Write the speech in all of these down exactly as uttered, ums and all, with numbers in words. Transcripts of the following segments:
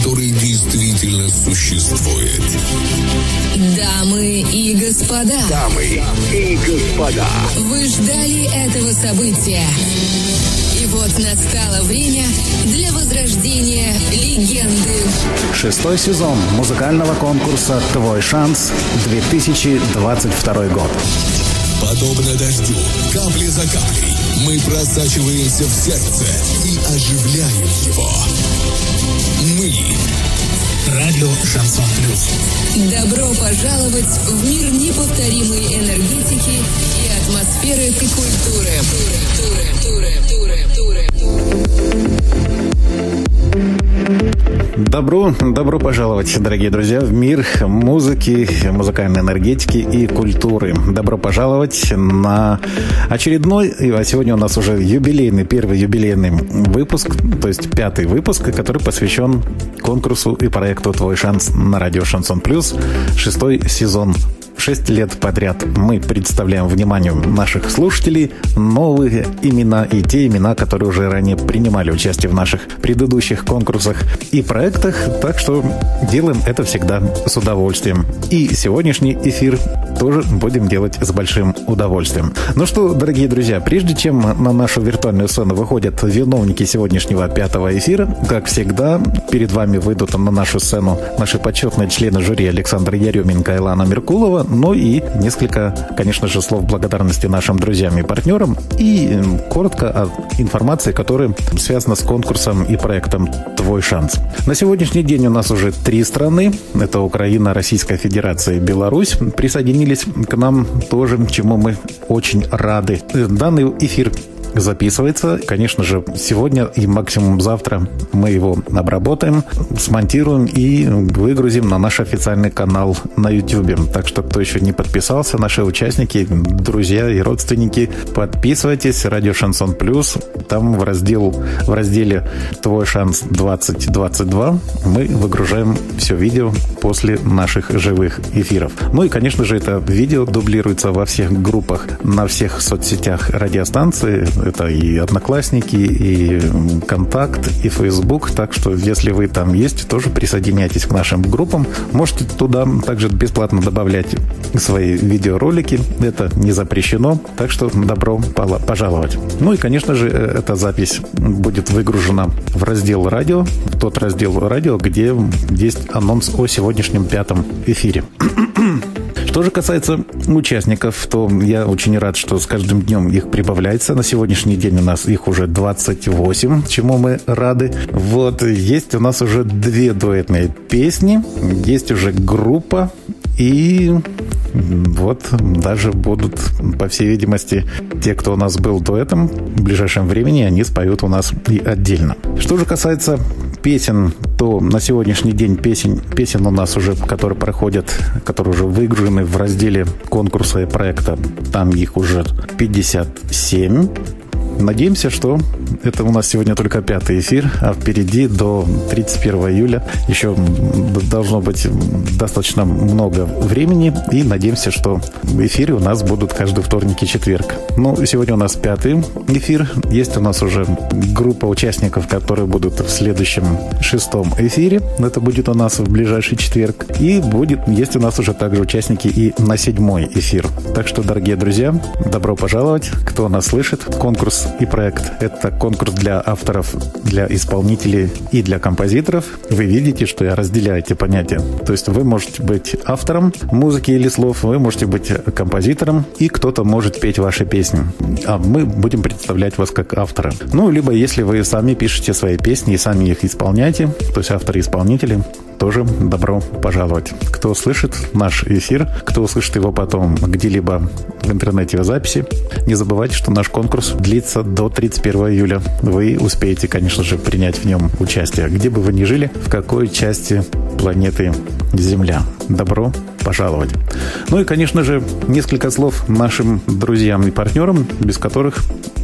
который действительно существует. Дамы и господа. Дамы и господа. Вы ждали этого события. И вот настало время для возрождения легенды. Шестой сезон музыкального конкурса «Твой шанс» две тысячи двадцать второй год. Подобно дождю, капли за каплей, мы просачиваемся в сердце и оживляем его. Мы Радио Шансон Плюс. Добро пожаловать в мир неповторимой энергетики и атмосферы культуры. Туры, туры, туры, туры, туры. Добро, добро пожаловать, дорогие друзья, в мир музыки, музыкальной энергетики и культуры. Добро пожаловать на очередной, а сегодня у нас уже юбилейный, первый юбилейный выпуск, то есть пятый выпуск, который посвящен конкурсу и проекту «Твой шанс» на радио Шансон Плюс, шестой сезон. Шесть лет подряд мы представляем вниманию наших слушателей новые имена и те имена, которые уже ранее принимали участие в наших предыдущих конкурсах и проектах, так что делаем это всегда с удовольствием. И сегодняшний эфир тоже будем делать с большим удовольствием. Ну что, дорогие друзья, прежде чем на нашу виртуальную сцену выходят виновники сегодняшнего пятого эфира, как всегда, перед вами выйдут на нашу сцену наши почетные члены жюри Александр Еременко и Лана Меркулова, ну и несколько, конечно же, слов благодарности нашим друзьям и партнерам и коротко о информации, которая связана с конкурсом и проектом «Твой шанс». На сегодняшний день у нас уже три страны. Это Украина, Российская Федерация и Беларусь. Присоединились к нам тоже, чему мы очень рады. Данный эфир записывается. Конечно же, сегодня и максимум завтра мы его обработаем, смонтируем и выгрузим на наш официальный канал на YouTube. Так что, кто еще не подписался, наши участники, друзья и родственники, подписывайтесь. Радио Шансон Плюс. Там в, раздел, в разделе «Твой шанс двадцать двадцать два» мы выгружаем все видео после наших живых эфиров. Ну и, конечно же, это видео дублируется во всех группах, на всех соцсетях радиостанции. Это и Одноклассники, и Контакт, и Фейсбук. Так что, если вы там есть, тоже присоединяйтесь к нашим группам. Можете туда также бесплатно добавлять свои видеоролики. Это не запрещено. Так что добро пожаловать. Ну и, конечно же, эта запись будет выгружена в раздел «Радио», в тот раздел «Радио», где есть анонс о сегодняшнем пятом эфире. Что же касается участников, то я очень рад, что с каждым днем их прибавляется. На сегодняшний день у нас их уже двадцать восемь, чему мы рады. Вот, есть у нас уже две дуэтные песни, есть уже группа, и вот даже будут, по всей видимости, те, кто у нас был дуэтом, в ближайшем времени они споют у нас и отдельно. Что же касается песен, то на сегодняшний день песен, песен у нас уже, которые проходят, которые уже выгружены в разделе конкурса и проекта, там их уже пятьдесят семь. Надеемся, что это у нас сегодня только пятый эфир, а впереди до тридцать первого июля еще должно быть достаточно много времени. И надеемся, что эфиры у нас будут каждый вторник и четверг. Ну, сегодня у нас пятый эфир. Есть у нас уже группа участников, которые будут в следующем шестом эфире. Это будет у нас в ближайший четверг. И будет, есть у нас уже также участники и на седьмой эфир. Так что, дорогие друзья, добро пожаловать. Кто нас слышит, конкурс и проект. Это конкурс для авторов, для исполнителей и для композиторов. Вы видите, что я разделяю эти понятия. То есть вы можете быть автором музыки или слов, вы можете быть композитором, и кто-то может петь ваши песни. А мы будем представлять вас как автора. Ну, либо если вы сами пишете свои песни и сами их исполняете, то есть авторы и исполнители, тоже добро пожаловать. Кто слышит наш эфир, кто услышит его потом где-либо в интернете в записи, не забывайте, что наш конкурс длится до тридцать первого июля. Вы успеете, конечно же, принять в нем участие, где бы вы ни жили, в какой части планеты Земля. Добро пожаловать. Ну и, конечно же, несколько слов нашим друзьям и партнерам, без которых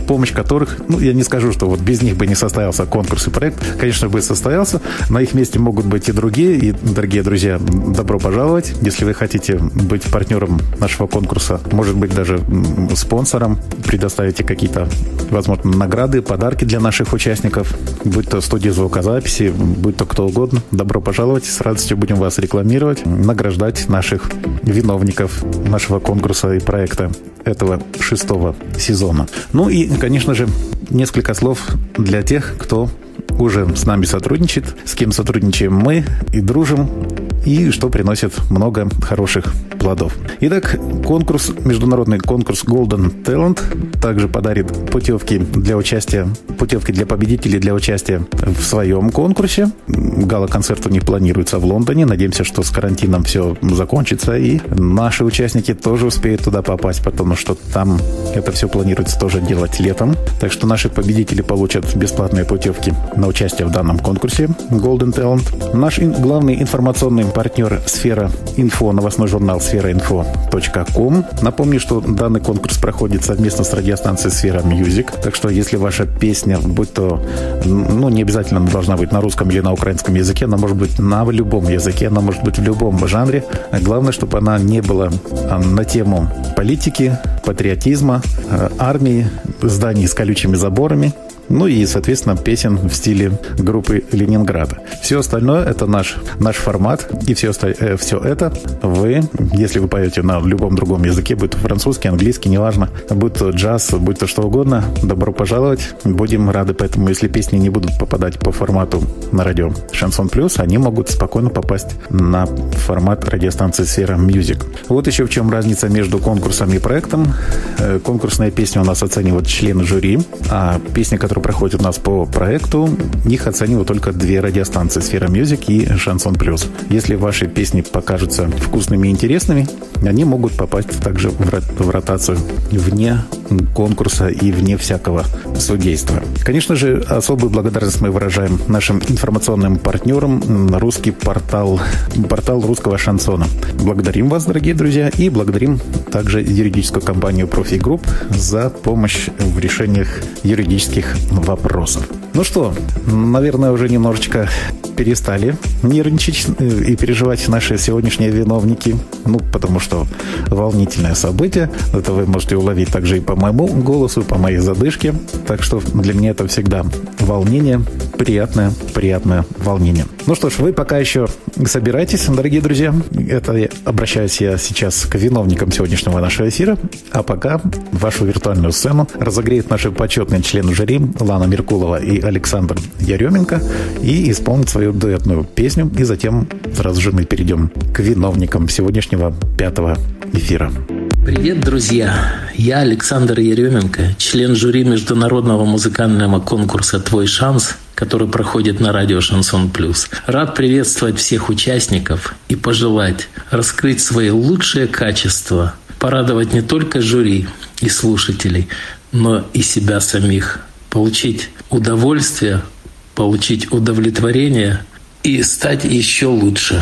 помощь которых, ну, я не скажу, что вот без них бы не состоялся конкурс и проект, конечно, бы состоялся. На их месте могут быть и другие. И, дорогие друзья, добро пожаловать. Если вы хотите быть партнером нашего конкурса, может быть, даже спонсором, предоставите какие-то, возможно, награды, подарки для наших участников, будь то студия звукозаписи, будь то кто угодно, добро пожаловать. С радостью будем вас рекламировать, награждать наших виновников нашего конкурса и проекта этого шестого сезона. Ну и, конечно же, несколько слов для тех, кто уже с нами сотрудничает, с кем сотрудничаем мы и дружим, и что приносит много хороших плодов. Итак, конкурс, международный конкурс Golden Talent также подарит путевки для участия, путевки для победителей для участия в своем конкурсе. Гала-концерт у них планируется в Лондоне. Надеемся, что с карантином все закончится, и наши участники тоже успеют туда попасть, потому что там это все планируется тоже делать летом. Так что наши победители получат бесплатные путевки на участие в данном конкурсе Golden Talent. Наш главный информационный партнер «Сфера Инфо», новостной журнал сфера инфо точка ком. Напомню, что данный конкурс проходит совместно с радиостанцией «Сфера Мьюзик». Так что, если ваша песня, будь то, ну, не обязательно она должна быть на русском или на украинском языке, она может быть на любом языке, она может быть в любом жанре. Главное, чтобы она не была на тему политики, патриотизма, армии, зданий с колючими заборами. Ну и, соответственно, песен в стиле группы Ленинграда. Все остальное – это наш, наш формат. И все, э, все это вы, если вы поете на любом другом языке, будь то французский, английский, неважно, будь то джаз, будь то что угодно, добро пожаловать. Будем рады. Поэтому, если песни не будут попадать по формату на радио Шансон Плюс, они могут спокойно попасть на формат радиостанции «Сфера Мьюзик». Вот еще в чем разница между конкурсом и проектом. Конкурсные песни у нас оценивают члены жюри, а песни, которые проходит у нас по проекту, их оценивают только две радиостанции: «Сфера Мьюзик» и «Шансон Плюс». Если ваши песни покажутся вкусными и интересными, они могут попасть также в ротацию вне конкурса и вне всякого судейства. Конечно же, особую благодарность мы выражаем нашим информационным партнерам, русский портал, портал русского шансона. Благодарим вас, дорогие друзья, и благодарим также юридическую компанию «Профи Групп» за помощь в решениях юридических вопросов. Ну что, наверное, уже немножечко перестали нервничать и переживать наши сегодняшние виновники. Ну, потому что волнительное событие. Это вы можете уловить также и по моему голосу, и по моей задышке. Так что для меня это всегда волнение, приятное, приятное волнение. Ну что ж, вы пока еще собирайтесь, дорогие друзья. Это обращаюсь я сейчас к виновникам сегодняшнего нашего эфира. А пока вашу виртуальную сцену разогреют наши почетные члены жюри Лана Меркулова и Александр Яременко и исполнят свою дуэтную песню. И затем сразу же мы перейдем к виновникам сегодняшнего пятого эфира. Привет, друзья! Я Александр Яременко, член жюри международного музыкального конкурса «Твой шанс», который проходит на радио «Шансон Плюс». Рад приветствовать всех участников и пожелать раскрыть свои лучшие качества, порадовать не только жюри и слушателей, но и себя самих, получить удовольствие, получить удовлетворение и стать еще лучше.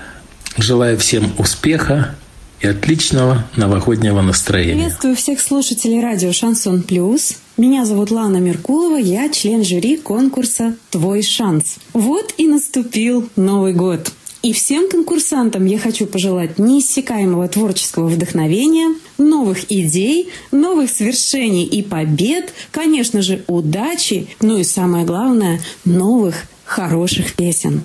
Желаю всем успеха и отличного новогоднего настроения. Приветствую всех слушателей радио «Шансон Плюс». Меня зовут Лана Меркулова, я член жюри конкурса «Твой шанс». Вот и наступил Новый год. И всем конкурсантам я хочу пожелать неиссякаемого творческого вдохновения, новых идей, новых свершений и побед, конечно же, удачи, ну и самое главное, новых хороших песен.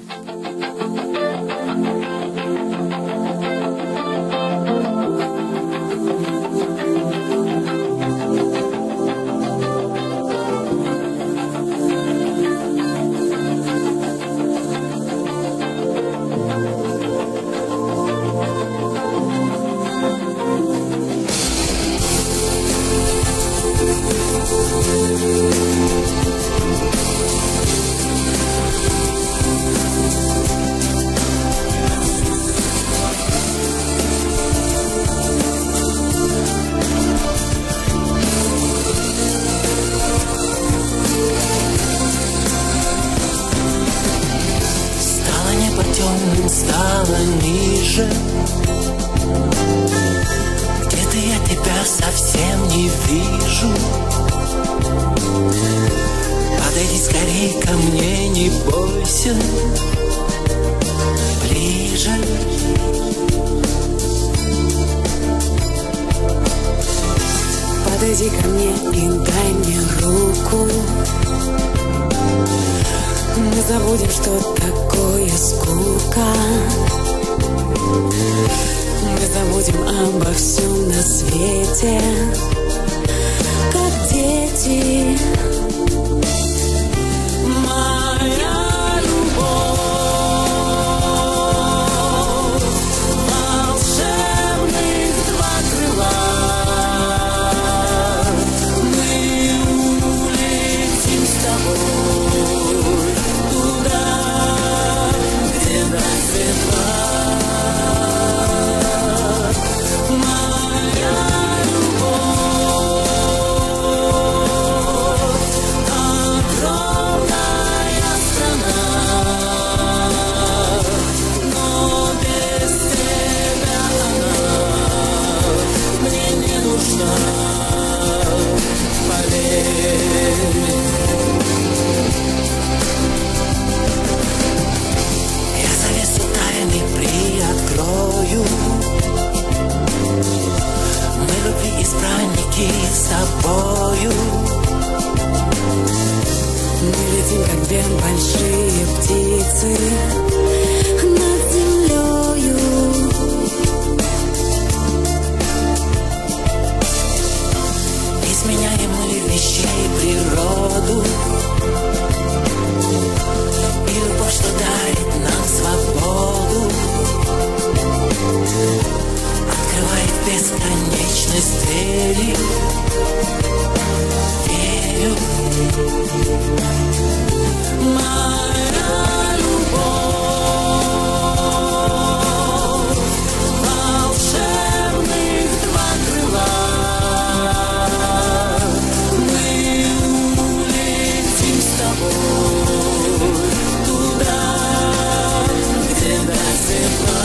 Стало ниже. Где-то я тебя совсем не вижу. Подойди скорей ко мне, не бойся. Ближе. Подойди ко мне и дай мне руку. Мы забудем, что такое скука. Мы забудем обо всем на свете, как дети. Моя любовь, волшебных два крыла. Мы улетим с тобой туда, где рассвет. Избранники с тобою. Мы летим, как две большие птицы над землею. Изменяем мы вещей природу, и любовь, что дарит нам свободу, открывает бесконечность двери. Верю, моя любовь, волшебных два крыла. Мы улетим с тобой туда, где до тепла.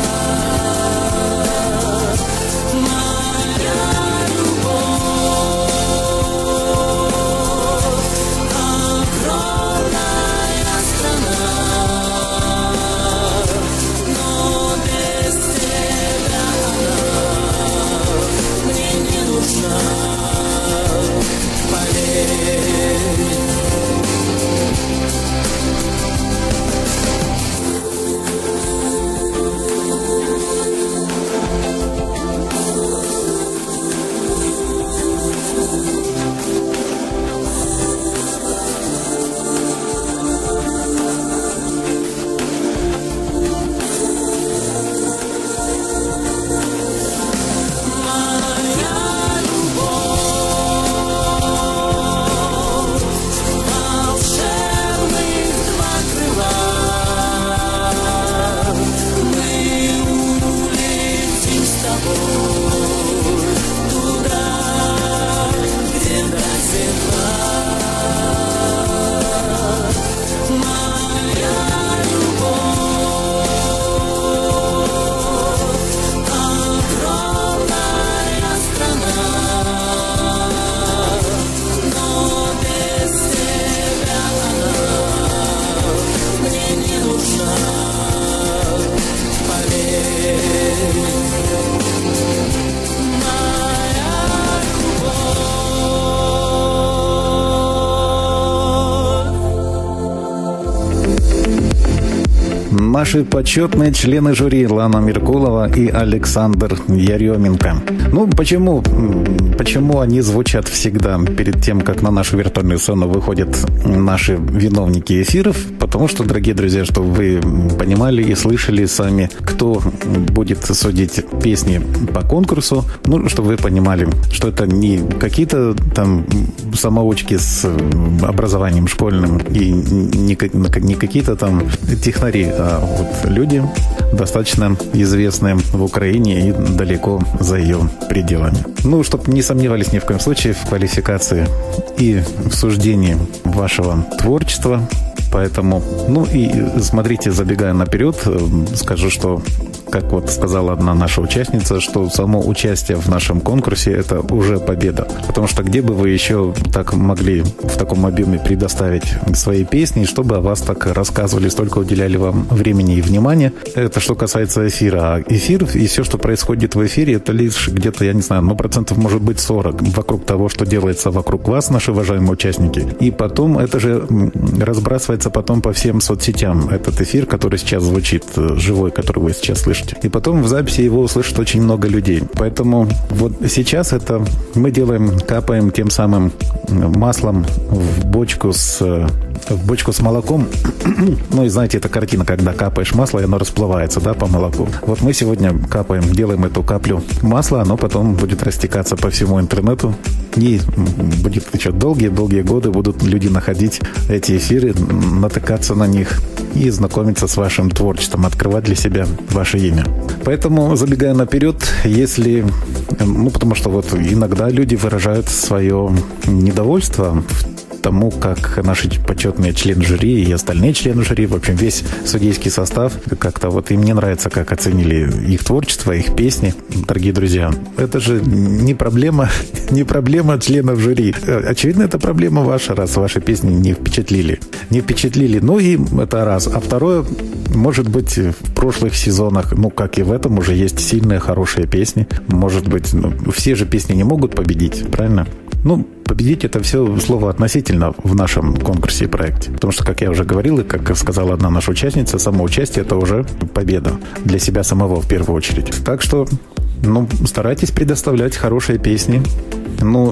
Наши почетные члены жюри Лана Меркулова и Александр Еременко. Ну, почему, почему они звучат всегда перед тем, как на нашу виртуальную сцену выходят наши виновники эфиров? Потому что, дорогие друзья, чтобы вы понимали и слышали сами, кто будет судить песни по конкурсу, ну, чтобы вы понимали, что это не какие-то там самоучки с образованием школьным и не, не какие-то там технари, а вот люди достаточно известные в Украине и далеко за ее пределами. Ну, чтобы не сомневались ни в коем случае в квалификации и в суждении вашего творчества. Поэтому, ну и смотрите, забегая наперед, скажу, что как вот сказала одна наша участница, что само участие в нашем конкурсе – это уже победа. Потому что где бы вы еще так могли в таком объеме предоставить свои песни, чтобы о вас так рассказывали, столько уделяли вам времени и внимания. Это что касается эфира. А эфир и все, что происходит в эфире, это лишь где-то, я не знаю, ну, процентов может быть сорок вокруг того, что делается вокруг вас, наши уважаемые участники. И потом это же разбрасывается потом по всем соцсетям. Этот эфир, который сейчас звучит, живой, который вы сейчас слышите. И потом в записи его услышит очень много людей. Поэтому вот сейчас это мы делаем, капаем тем самым маслом в бочку с, в бочку с молоком. Ну и знаете, эта картина, когда капаешь масло, и оно расплывается, да, по молоку. Вот мы сегодня капаем, делаем эту каплю масла, оно потом будет растекаться по всему интернету. И будет еще долгие-долгие годы будут люди находить эти эфиры, натыкаться на них и знакомиться с вашим творчеством, открывать для себя ваше имя. Поэтому, забегая наперед, если... Ну, потому что вот иногда люди выражают свое недовольство тому, как наши почетные члены жюри и остальные члены жюри, в общем, весь судейский состав, как-то вот им не нравится, как оценили их творчество, их песни. Дорогие друзья, это же не проблема, не проблема членов жюри. Очевидно, это проблема ваша, раз ваши песни не впечатлили. Не впечатлили. Ну и это раз. А второе, может быть, в прошлых сезонах, ну, как и в этом, уже есть сильные, хорошие песни. Может быть, ну, все же песни не могут победить, правильно? Ну, победить — это все слово относительно в нашем конкурсе и проекте. Потому что, как я уже говорил, и как сказала одна наша участница, само участие — это уже победа для себя самого в первую очередь. Так что, ну, старайтесь предоставлять хорошие песни. Ну,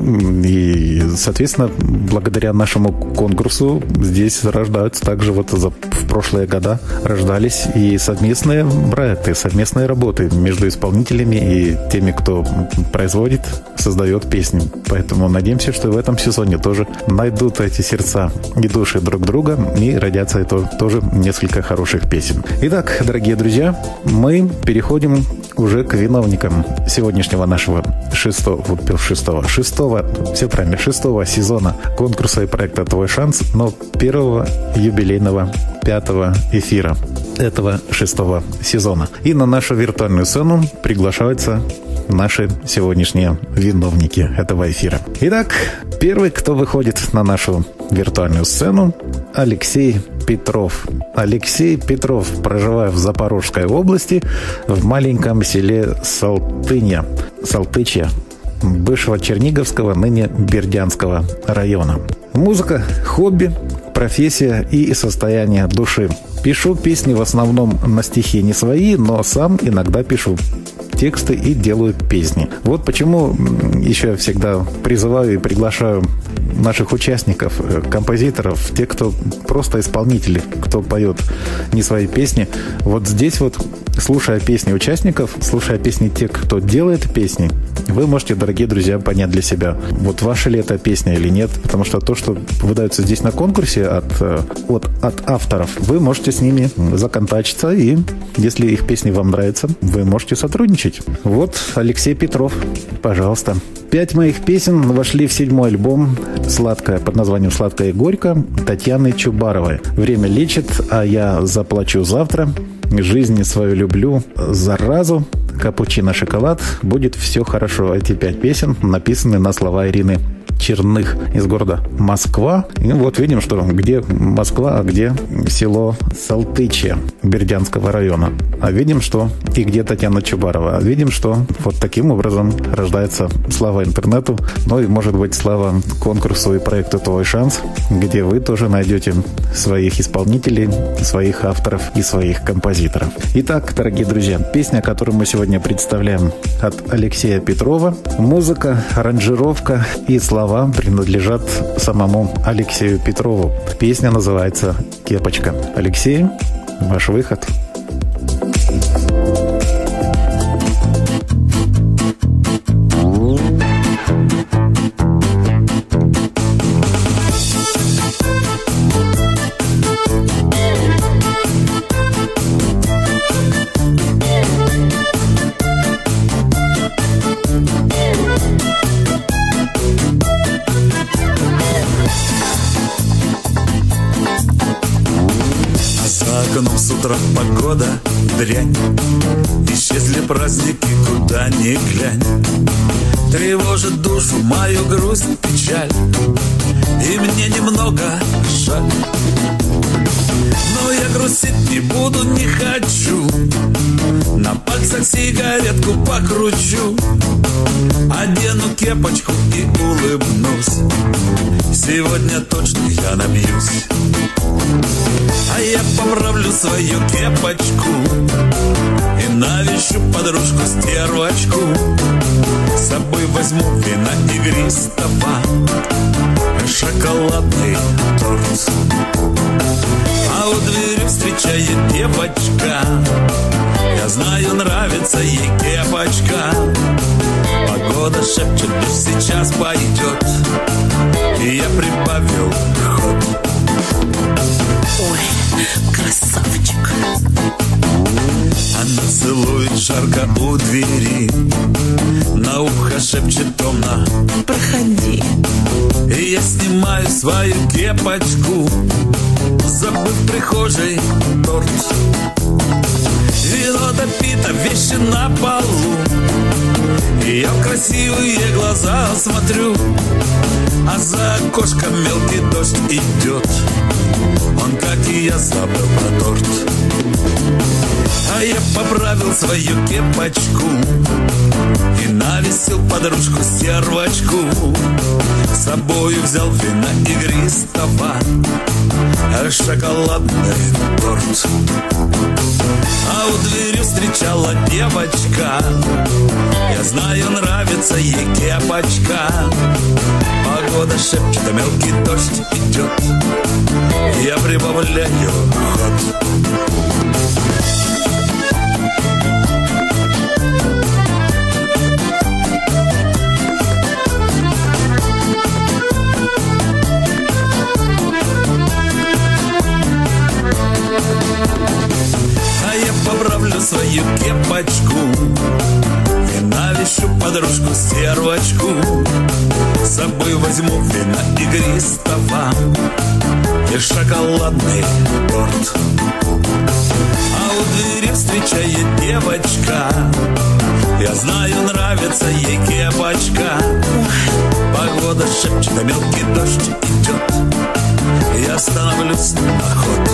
и, соответственно, благодаря нашему конкурсу здесь рождаются также вот за, в прошлые года рождались и совместные проекты, совместные работы между исполнителями и теми, кто производит, создает песни. Поэтому надеемся, что в этом сезоне тоже найдут эти сердца и души друг друга и родятся это тоже несколько хороших песен. Итак, дорогие друзья, мы переходим уже к виновникам сегодняшнего нашего шестого, вот шестого, шестого, все правильно, шестого сезона конкурса и проекта «Твой шанс», но первого юбилейного пятого эфира этого шестого сезона. И на нашу виртуальную сцену приглашаются наши сегодняшние виновники этого эфира. Итак, первый, кто выходит на нашу виртуальную сцену, Алексей Петров. Алексей Петров, проживая в Запорожской области, в маленьком селе Салтыня, Салтычья, бывшего Черниговского, ныне Бердянского района. Музыка – хобби, профессия и состояние души. Пишу песни в основном на стихи не свои, но сам иногда пишу тексты и делаю песни. Вот почему еще я всегда призываю и приглашаю наших участников, композиторов, тех, кто просто исполнители, кто поет не свои песни. Вот здесь вот, слушая песни участников, слушая песни тех, кто делает песни, вы можете, дорогие друзья, понять для себя, вот ваша ли это песня или нет. Потому что то, что выдается здесь на конкурсе от, от, от авторов, вы можете с ними законтачиться, и если их песни вам нравятся, вы можете сотрудничать. Вот Алексей Петров, пожалуйста. Пять моих песен вошли в седьмой альбом «Сладкое» под названием «Сладкое и горько» Татьяны Чубаровой. «Время лечит, а я заплачу завтра», «Жизнь свою люблю», «Заразу», «Капучино шоколад», «Будет все хорошо». Эти пять песен написаны на слова Ирины Черных из города Москва. И вот видим, что где Москва, а где село Салтычье Бердянского района. А видим, что и где Татьяна Чубарова. А видим, что вот таким образом рождается слава интернету, ну и, может быть, слава конкурсу и проекту «Твой шанс», где вы тоже найдете своих исполнителей, своих авторов и своих композиторов. Итак, дорогие друзья, песня, которую мы сегодня представляем, от Алексея Петрова. Музыка, аранжировка и слова принадлежат самому Алексею Петрову. Песня называется «Кепочка». Алексей, ваш выход. За окном с утра погода дрянь, исчезли праздники, куда ни глянь. Тревожит душу мою грусть, печаль, и мне немного жаль. Но я грустить не буду, не хочу. На пальцах сигаретку покручу, одену кепочку и улыбнусь. Сегодня точно я набьюсь. А я поправлю свою кепочку и навещу подружку-стервочку. С собой возьму вина игристого, шоколадный торт. А у двери встречает девочка, я знаю, нравится ей кепочка. Погода шепчет, дождь сейчас пойдет, и я прибавил ход. Ой, красавчик. Она целует жарко у двери, на ухо шепчет томно: проходи. И я снимаю свою кепочку, забыв в прихожей торт. Вино допито, вещи на полу, и я в красивые глаза смотрю, а за окошком мелкий дождь идет. Он, как и я, забыл про торт. А я поправил свою кепочку и навесил подружку-стервочку. С собою взял вина игристого, шоколадный торт. А у двери встречала девочка, я знаю, нравится ей кепочка. Погода шепчет, а мелкий дождь идет, я прибавляю ход. Поправлю свою кепочку и навещу подружку-стервочку. С собой возьму вина игристого и шоколадный торт. А у двери встречает девочка, я знаю, нравится ей кепочка. Погода шепчет, а мелкий дождь идет, я становлюсь на ход.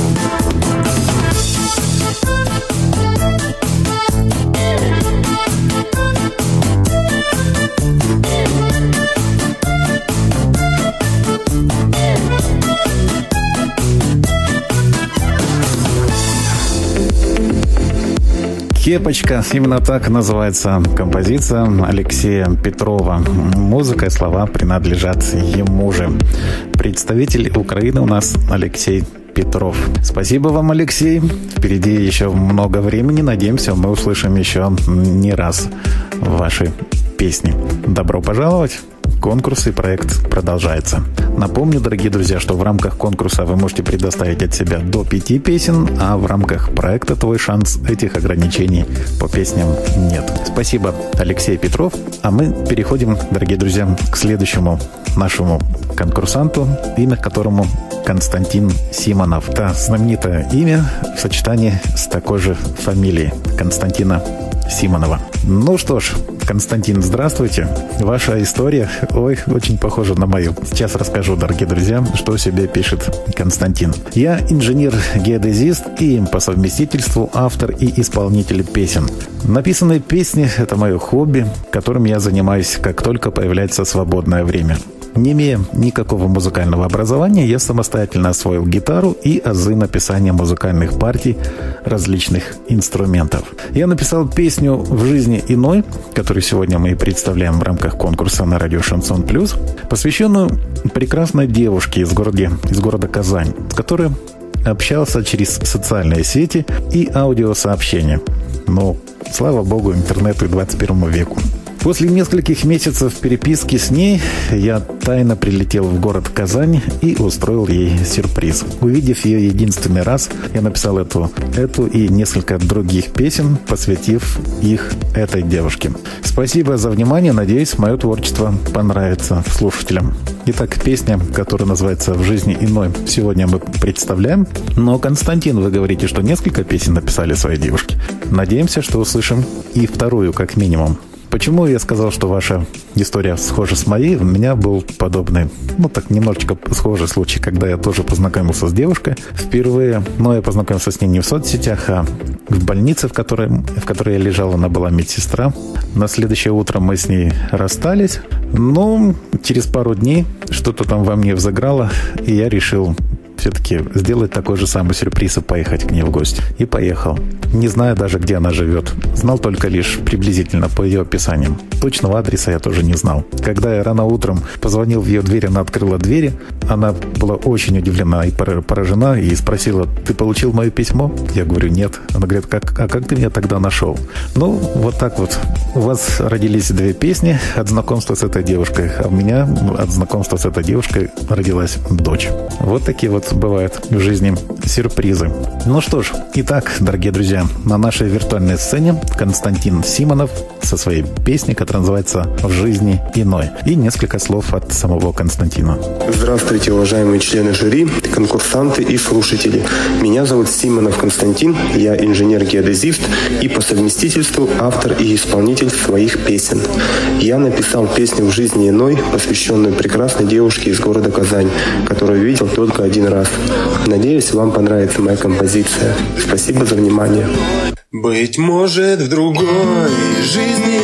«Кепочка». Именно так называется композиция Алексея Петрова. Музыка и слова принадлежат ему же. Представитель Украины у нас Алексей Петров. Спасибо вам, Алексей. Впереди еще много времени. Надеемся, мы услышим еще не раз ваши песни. Добро пожаловать! Конкурс и проект продолжается. Напомню, дорогие друзья, что в рамках конкурса вы можете предоставить от себя до пяти песен, а в рамках проекта «Твой шанс» этих ограничений по песням нет. Спасибо, Алексей Петров. А мы переходим, дорогие друзья, к следующему нашему конкурсанту, имя которому Константин Симонов. Это знаменитое имя в сочетании с такой же фамилией Константина Симонова. Ну что ж, Константин, здравствуйте. Ваша история, ой, очень похожа на мою. Сейчас расскажу, дорогие друзья, что о себе пишет Константин. Я инженер-геодезист и по совместительству автор и исполнитель песен. Написанные песни – это мое хобби, которым я занимаюсь, как только появляется свободное время. Не имея никакого музыкального образования, я самостоятельно освоил гитару и азы написания музыкальных партий различных инструментов. Я написал песню «В жизни иной», которую сегодня мы и представляем в рамках конкурса на радио «Шансон Плюс», посвященную прекрасной девушке из города, из города Казань, с которой общался через социальные сети и аудиосообщения. Но, слава богу, интернету и двадцать первому веку. После нескольких месяцев переписки с ней я тайно прилетел в город Казань и устроил ей сюрприз. Увидев ее единственный раз, я написал эту, эту и несколько других песен, посвятив их этой девушке. Спасибо за внимание. Надеюсь, мое творчество понравится слушателям. Итак, песня, которая называется «В жизни иной», сегодня мы представляем. Но, Константин, вы говорите, что несколько песен написали своей девушке. Надеемся, что услышим и вторую, как минимум. Почему я сказал, что ваша история схожа с моей? У меня был подобный, ну так немножечко схожий случай, когда я тоже познакомился с девушкой впервые. Но я познакомился с ней не в соцсетях, а в больнице, в которой, в которой я лежал. Она была медсестра. На следующее утро мы с ней расстались. Но через пару дней что-то там во мне взыграло, и я решил все-таки сделать такой же самый сюрприз и поехать к ней в гости. И поехал. Не знаю даже, где она живет. Знал только лишь приблизительно по ее описаниям. Точного адреса я тоже не знал. Когда я рано утром позвонил в ее дверь, она открыла двери. Она была очень удивлена и поражена и спросила: «Ты получил мое письмо?» Я говорю: «Нет». Она говорит: как, «А как ты меня тогда нашел?» Ну, вот так вот. У вас родились две песни от знакомства с этой девушкой, а у меня от знакомства с этой девушкой родилась дочь. Вот такие вот бывают в жизни сюрпризы. Ну что ж, итак, дорогие друзья, на нашей виртуальной сцене Константин Симонов со своей песней, которая называется «В жизни иной». И несколько слов от самого Константина. Здравствуйте, уважаемые члены жюри, конкурсанты и слушатели. Меня зовут Симонов Константин, я инженер-геодезист и по совместительству автор и исполнитель своих песен. Я написал песню «В жизни иной», посвященную прекрасной девушке из города Казань, которую видел только один раз. Надеюсь, вам понравится моя композиция. Спасибо за внимание. Быть может, в другой жизни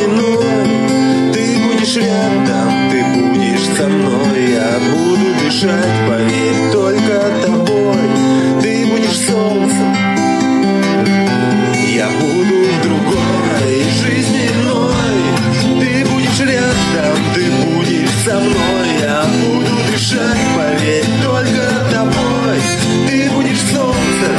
иной ты будешь рядом, ты будешь со мной, я буду дышать, поверь, только тобой. Ты будешь солнцем, я буду в другой жизни иной. Ты будешь рядом, ты будешь со мной, я буду дышать, поверь, только тобой. Ты будешь солнцем,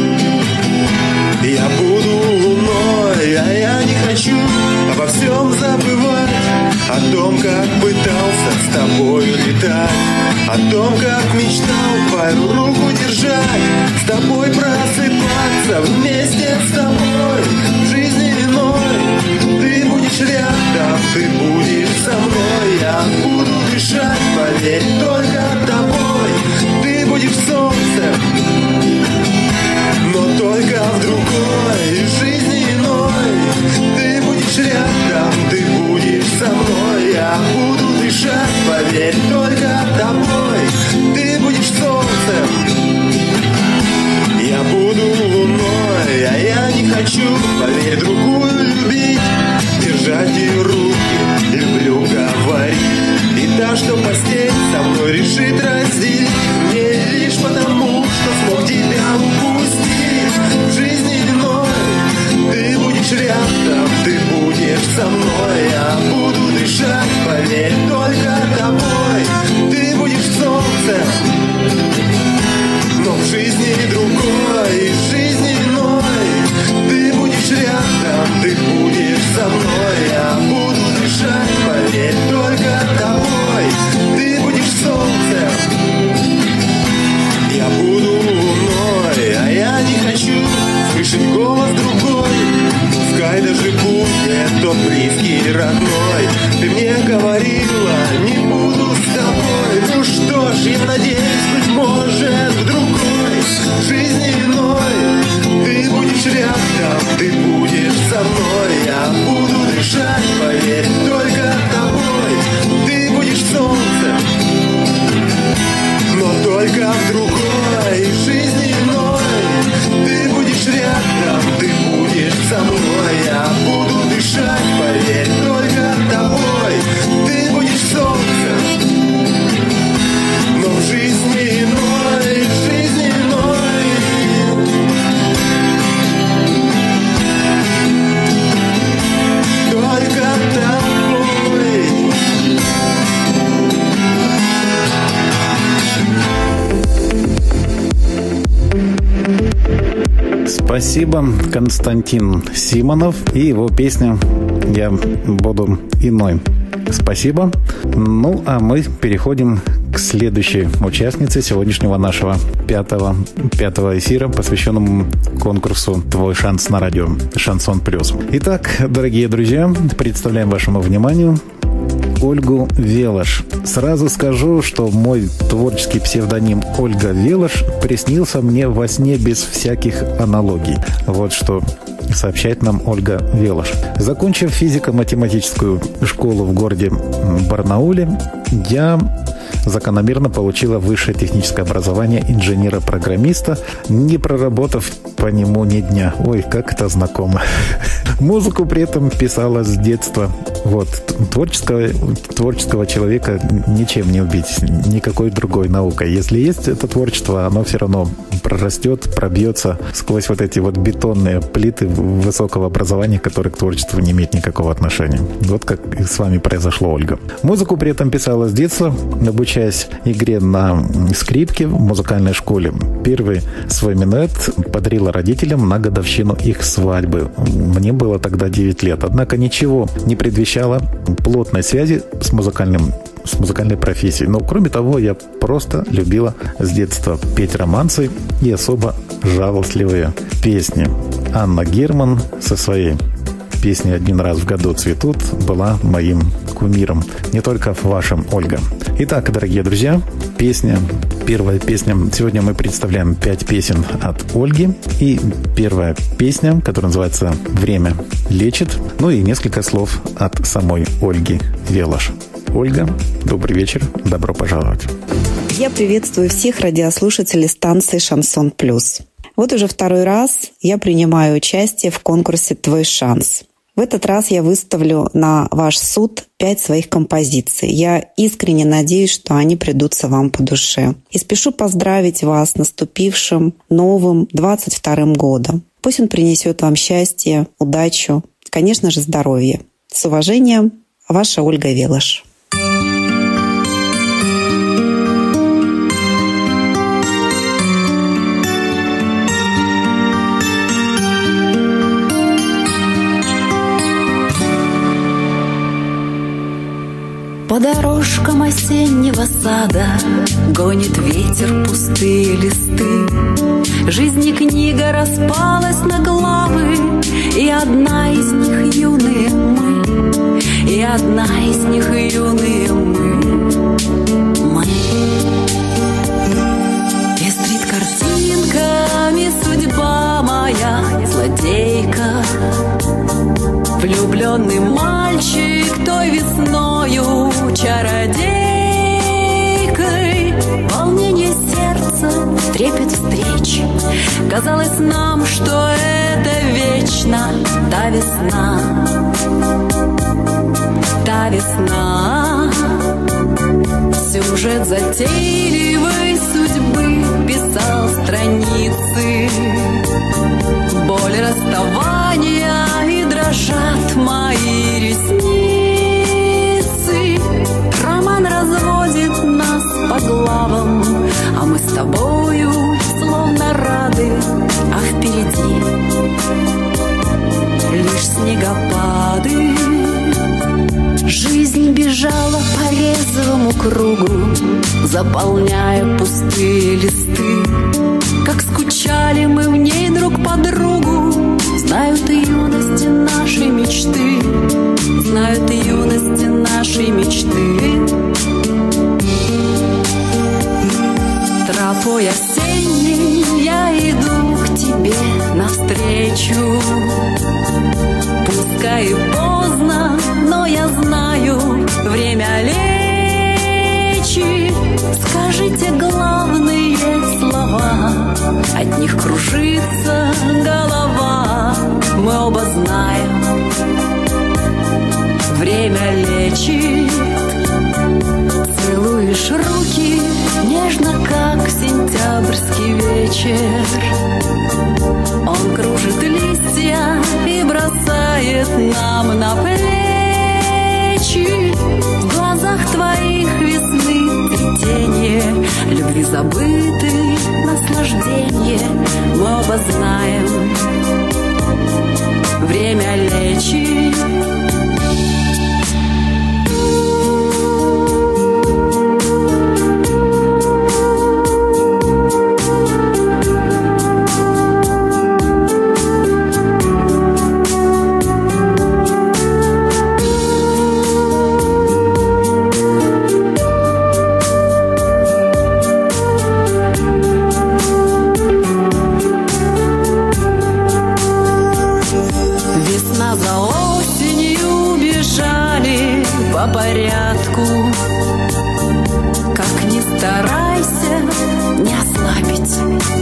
я буду луной, а я не хочу обо всем забывать. О том, как пытался с тобою летать, о том, как мечтал твою руку держать, с тобой просыпаться вместе с тобой. В жизни иной ты будешь рядом, ты будешь со мной, я буду дышать, поверь, только тобой. Ты будешь солнцем, но только в другой жизни иной. Ты будешь рядом, ты будешь со мной, я буду дышать, поверь, только тобой. Ты будешь солнцем, я буду луной, а я не хочу, поверь, другую любить, держать ее руки, люблю говорить. И та, что постель со мной решит разделить, не лишь потому, что смог тебя упустить. В жизни иной ты будешь рядом, ты будешь со мной, я буду дышать, поверь, только тобой. Ты будешь солнцем, но в жизни другой, в жизни иной ты будешь рядом, ты будешь со мной, я буду дышать, поверь, только тобой. Ты будешь солнцем, я буду луной, а я не хочу слышать голос другой. Пускай даже будет тот близкий, родной. Ты мне говорила, не буду с тобой. Ну что ж, я надеюсь, быть может, в другой жизни иной Спасибо, Константин Симонов и его песня «Я буду иной». Спасибо. Ну, а мы переходим к следующей участнице сегодняшнего нашего пятого, пятого эфира, посвященному конкурсу «Твой шанс» на радио «Шансон Плюс». Итак, дорогие друзья, представляем вашему вниманию Ольгу Велош. Сразу скажу, что мой творческий псевдоним Ольга Велош приснился мне во сне без всяких аналогий. Вот что сообщает нам Ольга Велош. Закончив физико-математическую школу в городе Барнауле, я закономерно получила высшее техническое образование инженера-программиста, не проработав по нему ни дня. Ой, как это знакомо. Музыку при этом писала с детства. Вот. Творческого, творческого человека ничем не убить, никакой другой наукой. Если есть это творчество, оно все равно прорастет, пробьется сквозь вот эти вот бетонные плиты высокого образования, которые к творчеству не имеют никакого отношения. Вот как и с вами произошло, Ольга. Музыку при этом писала с детства, обучаясь игре на скрипке в музыкальной школе. Первый свой минуэт подарила родителям на годовщину их свадьбы. Мне было тогда девять лет. Однако ничего не предвещало плотной связи с музыкальным с музыкальной профессией. Но кроме того, я просто любила с детства петь романсы и особо жалостливые песни. Анна Герман со своей песней «Один раз в году цветут» была моим кумиром. Не только вашим, Ольга. Итак, дорогие друзья, песня, первая песня. Сегодня мы представляем пять песен от Ольги. И первая песня, которая называется «Время лечит». Ну и несколько слов от самой Ольги Велош. Ольга, добрый вечер, добро пожаловать. Я приветствую всех радиослушателей станции «Шансон Плюс». Вот уже второй раз я принимаю участие в конкурсе «Твой шанс». В этот раз я выставлю на ваш суд пять своих композиций. Я искренне надеюсь, что они придутся вам по душе. И спешу поздравить вас с наступившим новым двадцать вторым годом. Пусть он принесет вам счастье, удачу, конечно же, здоровье. С уважением, ваша Ольга Велош. По дорожкам осеннего сада гонит ветер пустые листы. Жизни книга распалась на главы, и одна из них юные мы, и одна из них юные мы. Мы пестрит картинками судьба моя, злодейка. Влюбленный мальчик той весною чародейкой. Волнение сердца, трепет встреч. Казалось нам, что это вечно. Та весна, та весна. Сюжет затейливой судьбы писал страницы. Боль расставания и дрожат мои ресницы. Роман разводит нас по главам, а мы с тобою словно рады, а впереди лишь снегопады. Жизнь бежала по резвому кругу, заполняя пустые листы. Как скучали мы в ней друг по другу, знают и юности нашей мечты, знают и юности нашей мечты. Тропой осенней я иду к тебе навстречу. Пускай и поздно, но я знаю, время лечит. Скажите главные слова, от них кружится голова. Мы оба знаем, время лечит. Целуешь руки нежно, как сентябрьский вечер. Он кружит листья и бросает нам на плечи. В глазах твоих весны цветение, любви забытой наслаждение. Мы оба знаем,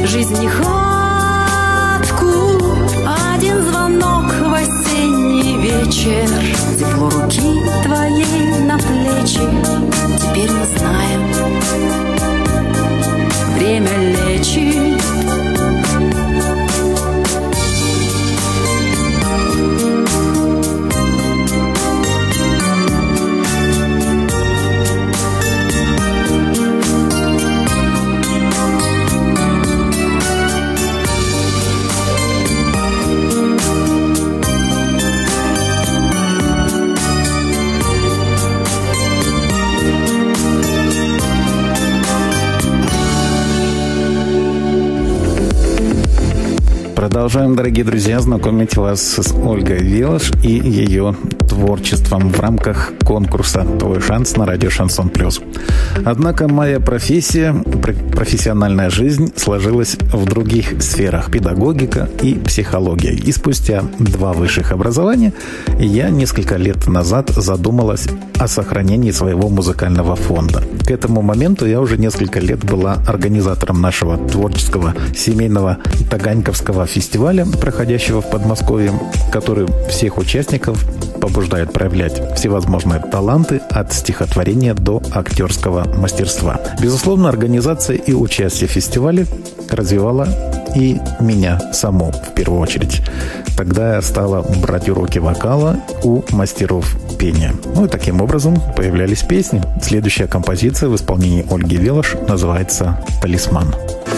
жизнь нехватку. Один звонок в осенний вечер, тепло руки твоей на плечи. Теперь мы знаем, время лечит. Продолжаем, дорогие друзья, знакомить вас с Ольгой Велаш и ее творчеством в рамках конкурса «Твой шанс» на радио «Шансон Плюс». Однако моя профессия, профессиональная жизнь сложилась в других сферах – педагогика и психология. И спустя два высших образования я несколько лет назад задумалась о сохранении своего музыкального фонда. К этому моменту я уже несколько лет была организатором нашего творческого семейного таганьковского фестиваля, проходящего в Подмосковье, который всех участников побуждает проявлять всевозможные таланты от стихотворения до актерского мастерства. Безусловно, организация и участие в фестивале развивала и меня саму в первую очередь. Тогда я стала брать уроки вокала у мастеров пения. Ну и таким образом появлялись песни. Следующая композиция в исполнении Ольги Велаш называется «Талисман».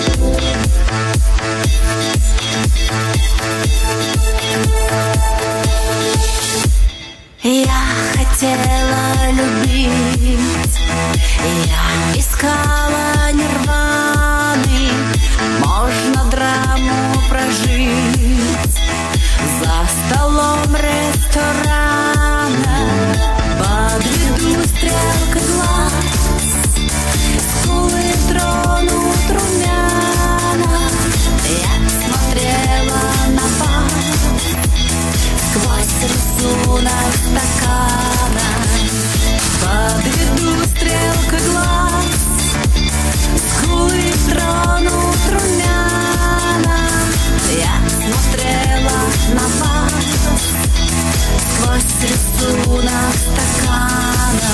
Я хотела любить, я искала нирваны, можно драму прожить за столом ресторана. Подведу стрелкой глаз, скулы тронут румяна. Я смотрела на вас сквозь рисунок стакана. Подведу стрелкой глаз, скулы тронут румяна. Я смотрела на вас сквозь рисунок стакана.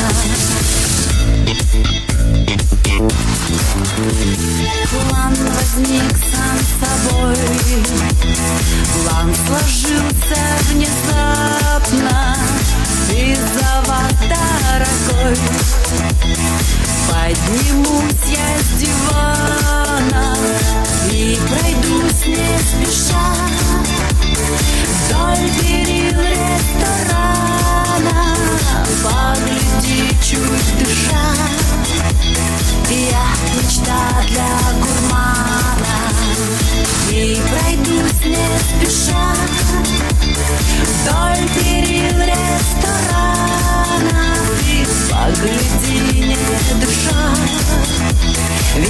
План возник сам собой, план сложился внезапно. Из-за вас, дорогой, поднимусь я с дивана и пройдусь не спеша вдоль перил ресторана. Погляди, чуть дыша, я мечта для гурмана. И пройдусь не спеша вдоль перил ресторана. И погляди, не дыша,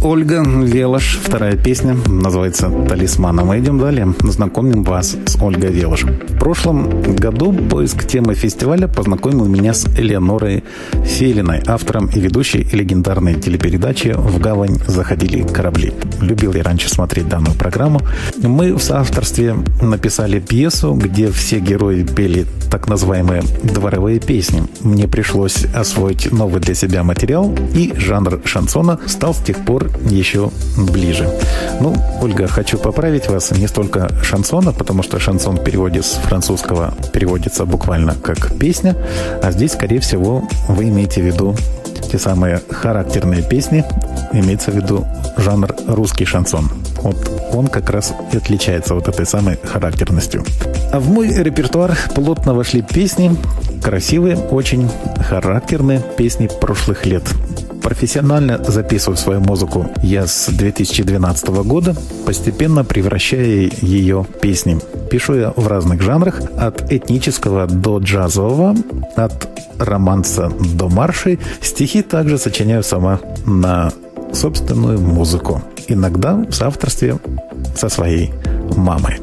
Ольга Велош, вторая песня, называется «Талисман». А мы идем далее, знакомим вас с Ольгой Велош. В прошлом году поиск темы фестиваля познакомил меня с Элеонорой Фелиной, автором и ведущей легендарной телепередачи «В гавань заходили корабли». Любил я раньше смотреть данную программу. Мы в соавторстве написали пьесу, где все герои пели так называемые дворовые песни. Мне пришлось освоить новый для себя материал, и жанр шансона стал с тех пор еще ближе. Ну, Ольга, хочу поправить вас, не столько шансона, потому что шансон в переводе с французского переводится буквально как песня, а здесь, скорее всего, вы имеете в виду те самые характерные песни, имеется в виду жанр русский шансон. Вот он как раз и отличается вот этой самой характерностью. А в мой репертуар плотно вошли песни, красивые, очень характерные песни прошлых лет. Профессионально записываю свою музыку я с две тысячи двенадцатого года, постепенно превращая ее в песни. Пишу я в разных жанрах, от этнического до джазового, от романса до маршей. Стихи также сочиняю сама на собственную музыку, иногда в соавторстве со своей мамой.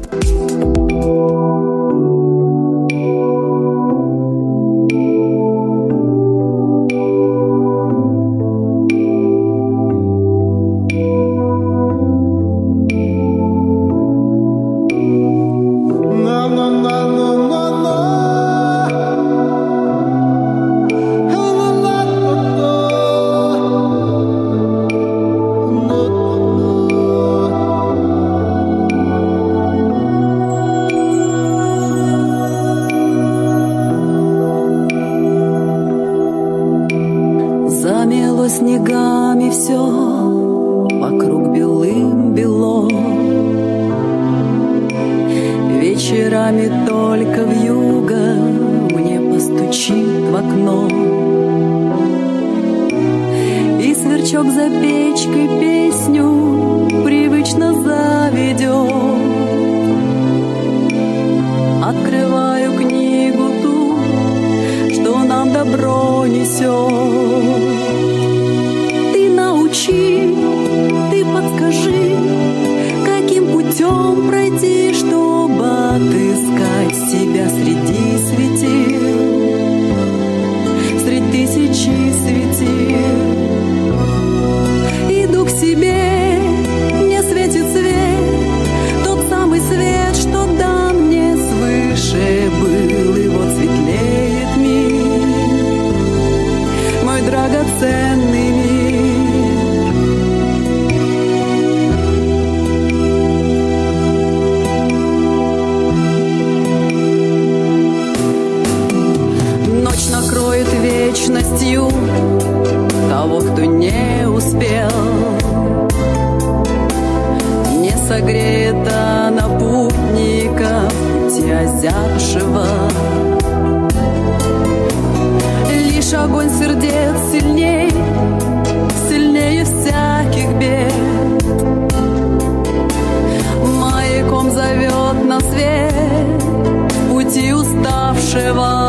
Снегами все вокруг белым-бело. Вечерами только вьюга мне постучит в окно, и сверчок за печкой песню привычно заведет. Открываю книгу ту, что нам добро несет. Ты подскажи, каким путем пройти, чтобы отыскать себя среди светил, среди тысячи светил. Иду к себе, мне светит свет, тот самый свет, что дан мне свыше был, и вот светлеет мир, мой драгоценный мир. Накроет вечностью того, кто не успел, не согреет она путника пути озябшего. Лишь огонь сердец сильней, сильнее всяких бед, маяком зовет на свет пути уставшего.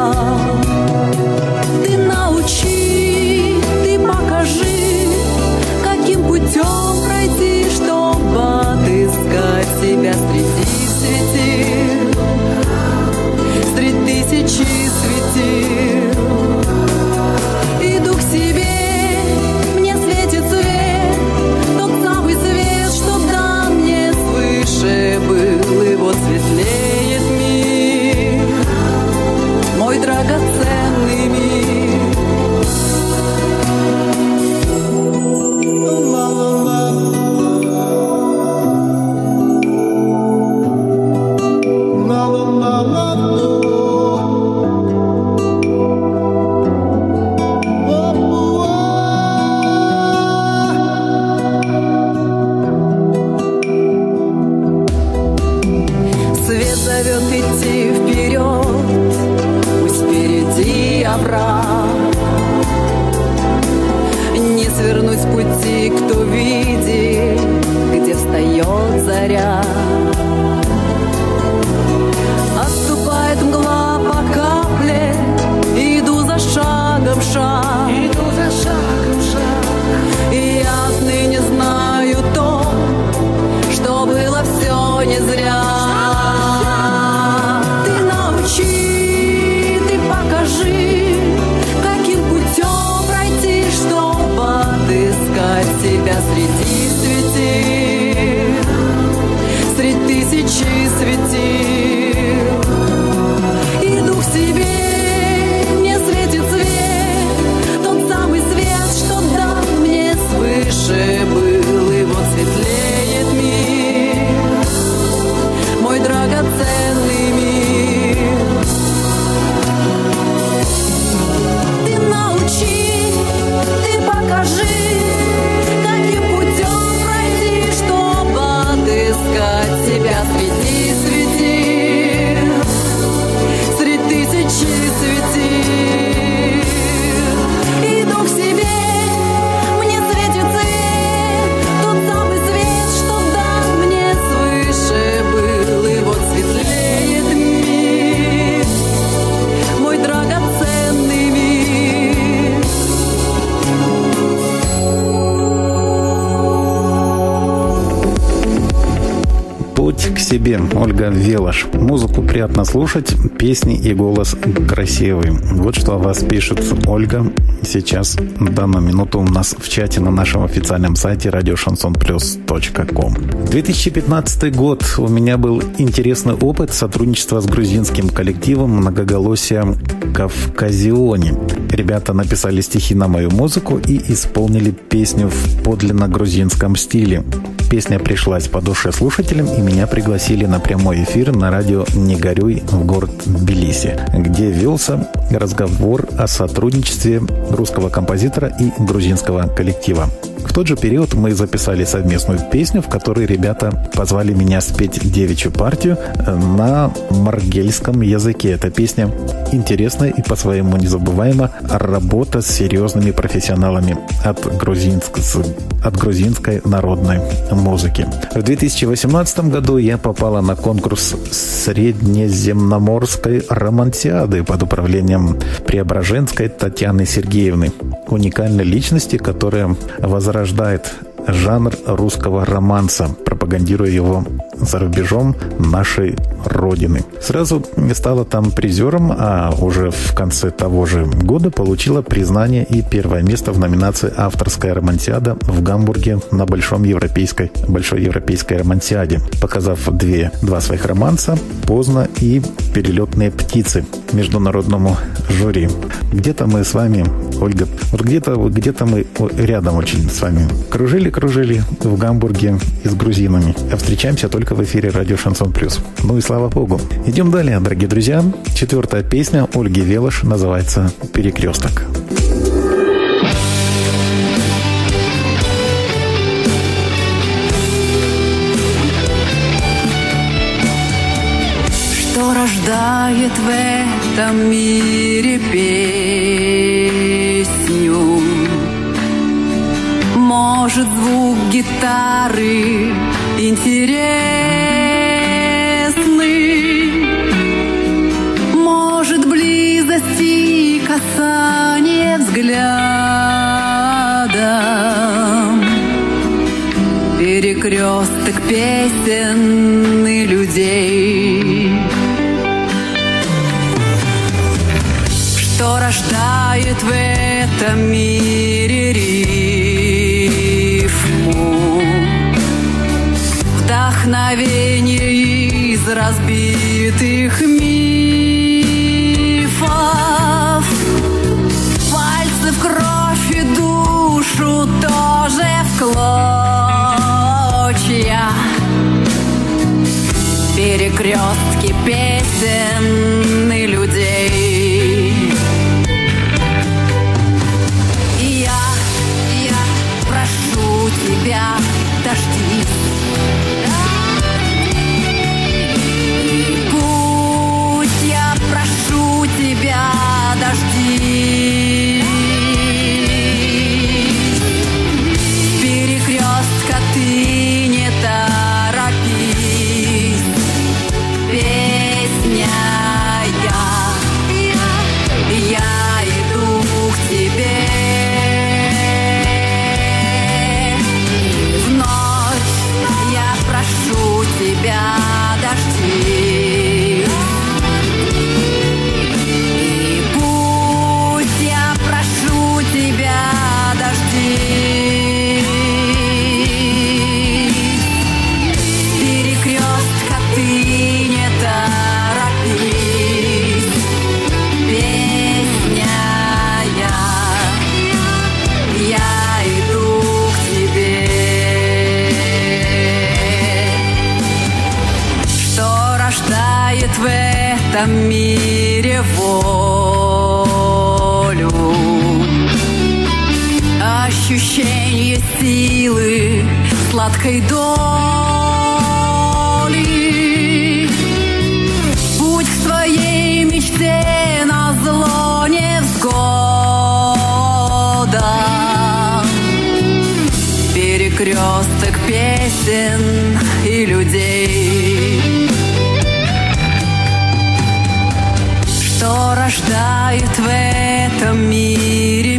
Ты научи, ты покажи, каким путем пройти, чтобы отыскать себя среди светил, среди тысячи светил. Иду к себе, мне светит свет, тот самый свет, что дан мне свыше был, и вот светлеет мир, мой драгоценный мир. Свет зовет идти вперед, пусть впереди овраг. Не свернуть с пути, кто видит, где встает заря. Отступает мгла по капле, иду за шагом шаг, иду за шагом шаг. И я отныне знаю, пригласить к себе Ольга Велош. Музыку приятно слушать, песни и голос красивый. Вот что о вас пишет Ольга сейчас, в данную минуту, у нас в чате на нашем официальном сайте радио шансон плюс точка ком. две тысячи пятнадцатый год. У меня был интересный опыт сотрудничества с грузинским коллективом «Многоголосие Кавказиони». Ребята написали стихи на мою музыку и исполнили песню в подлинно грузинском стиле. Песня пришлась по душе слушателям, и меня пригласили на прямой эфир на радио «Не горюй» в город Тбилиси, где велся разговор о сотрудничестве русского композитора и грузинского коллектива. В тот же период мы записали совместную песню, в которой ребята позвали меня спеть девичью партию на маргельском языке. Эта песня интересная и по-своему незабываема. Работа с серьезными профессионалами от, грузинск... от грузинской народной музыки. В две тысячи восемнадцатом году я попала на конкурс Среднеземноморской романтиады под управлением Преображенской Татьяны Сергеевны, уникальной личности, которая возрождает жанр русского романса, пропагандируя его за рубежом нашей родины. Сразу стала там призером, а уже в конце того же года получила признание и первое место в номинации «Авторская романтиада» в Гамбурге на Большом европейской, Большой европейской романтиаде, показав две, два своих романса «Поздно» и «Перелетные птицы» международному жюри. Где-то мы с вами, Ольга, вот где-то, где-то мы рядом очень с вами кружили-кружили в Гамбурге и с грузинами. А встречаемся только в эфире радио Шансон Плюс. Ну и слава богу. Идем далее, дорогие друзья. Четвертая песня Ольги Велош называется «Перекресток». Что рождает в этом мире песню? Может, звук гитары интересный, может, близость и касание взглядом, перекресток песен и людей. Что рождает в этом мире рифму, вдохновение из разбитых мифов, пальцы в кровь и душу тоже в клочья, перекрестки песен и людей. Тебя дожди, пусть я прошу тебя дожди, перекрестка ты не торопись, песня я, я иду к тебе. Тебя дожди, и пусть я прошу тебя дожди, перекрестка ты не торопись, песня я, я иду к тебе. Рождает в этом мире волю, ощущение силы, сладкой доли. Путь к своей мечте назло невзгода, перекресток песен и людей. Что рождает в этом мире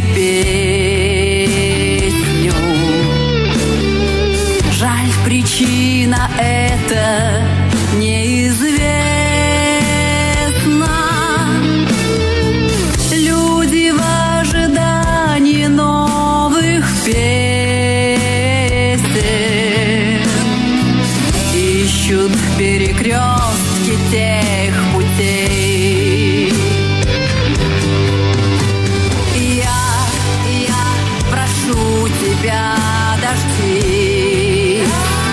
песню? Жаль, причина это тебя дожди.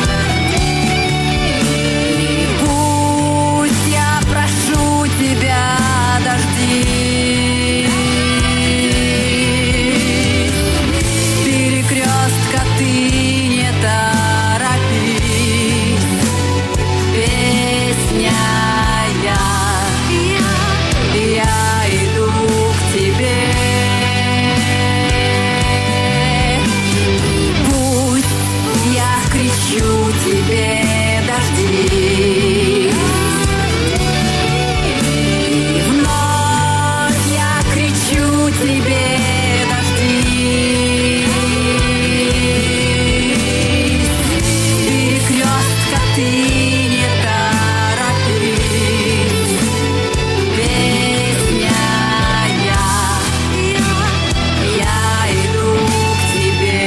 И пусть я прошу тебя дожди. С перекрестка ты не торопись. Песня я, я иду к тебе. Пусть я кричу тебе дожди. И вновь я кричу тебе дожди. С перекрестка ты не торопись. Песня я, я иду к тебе.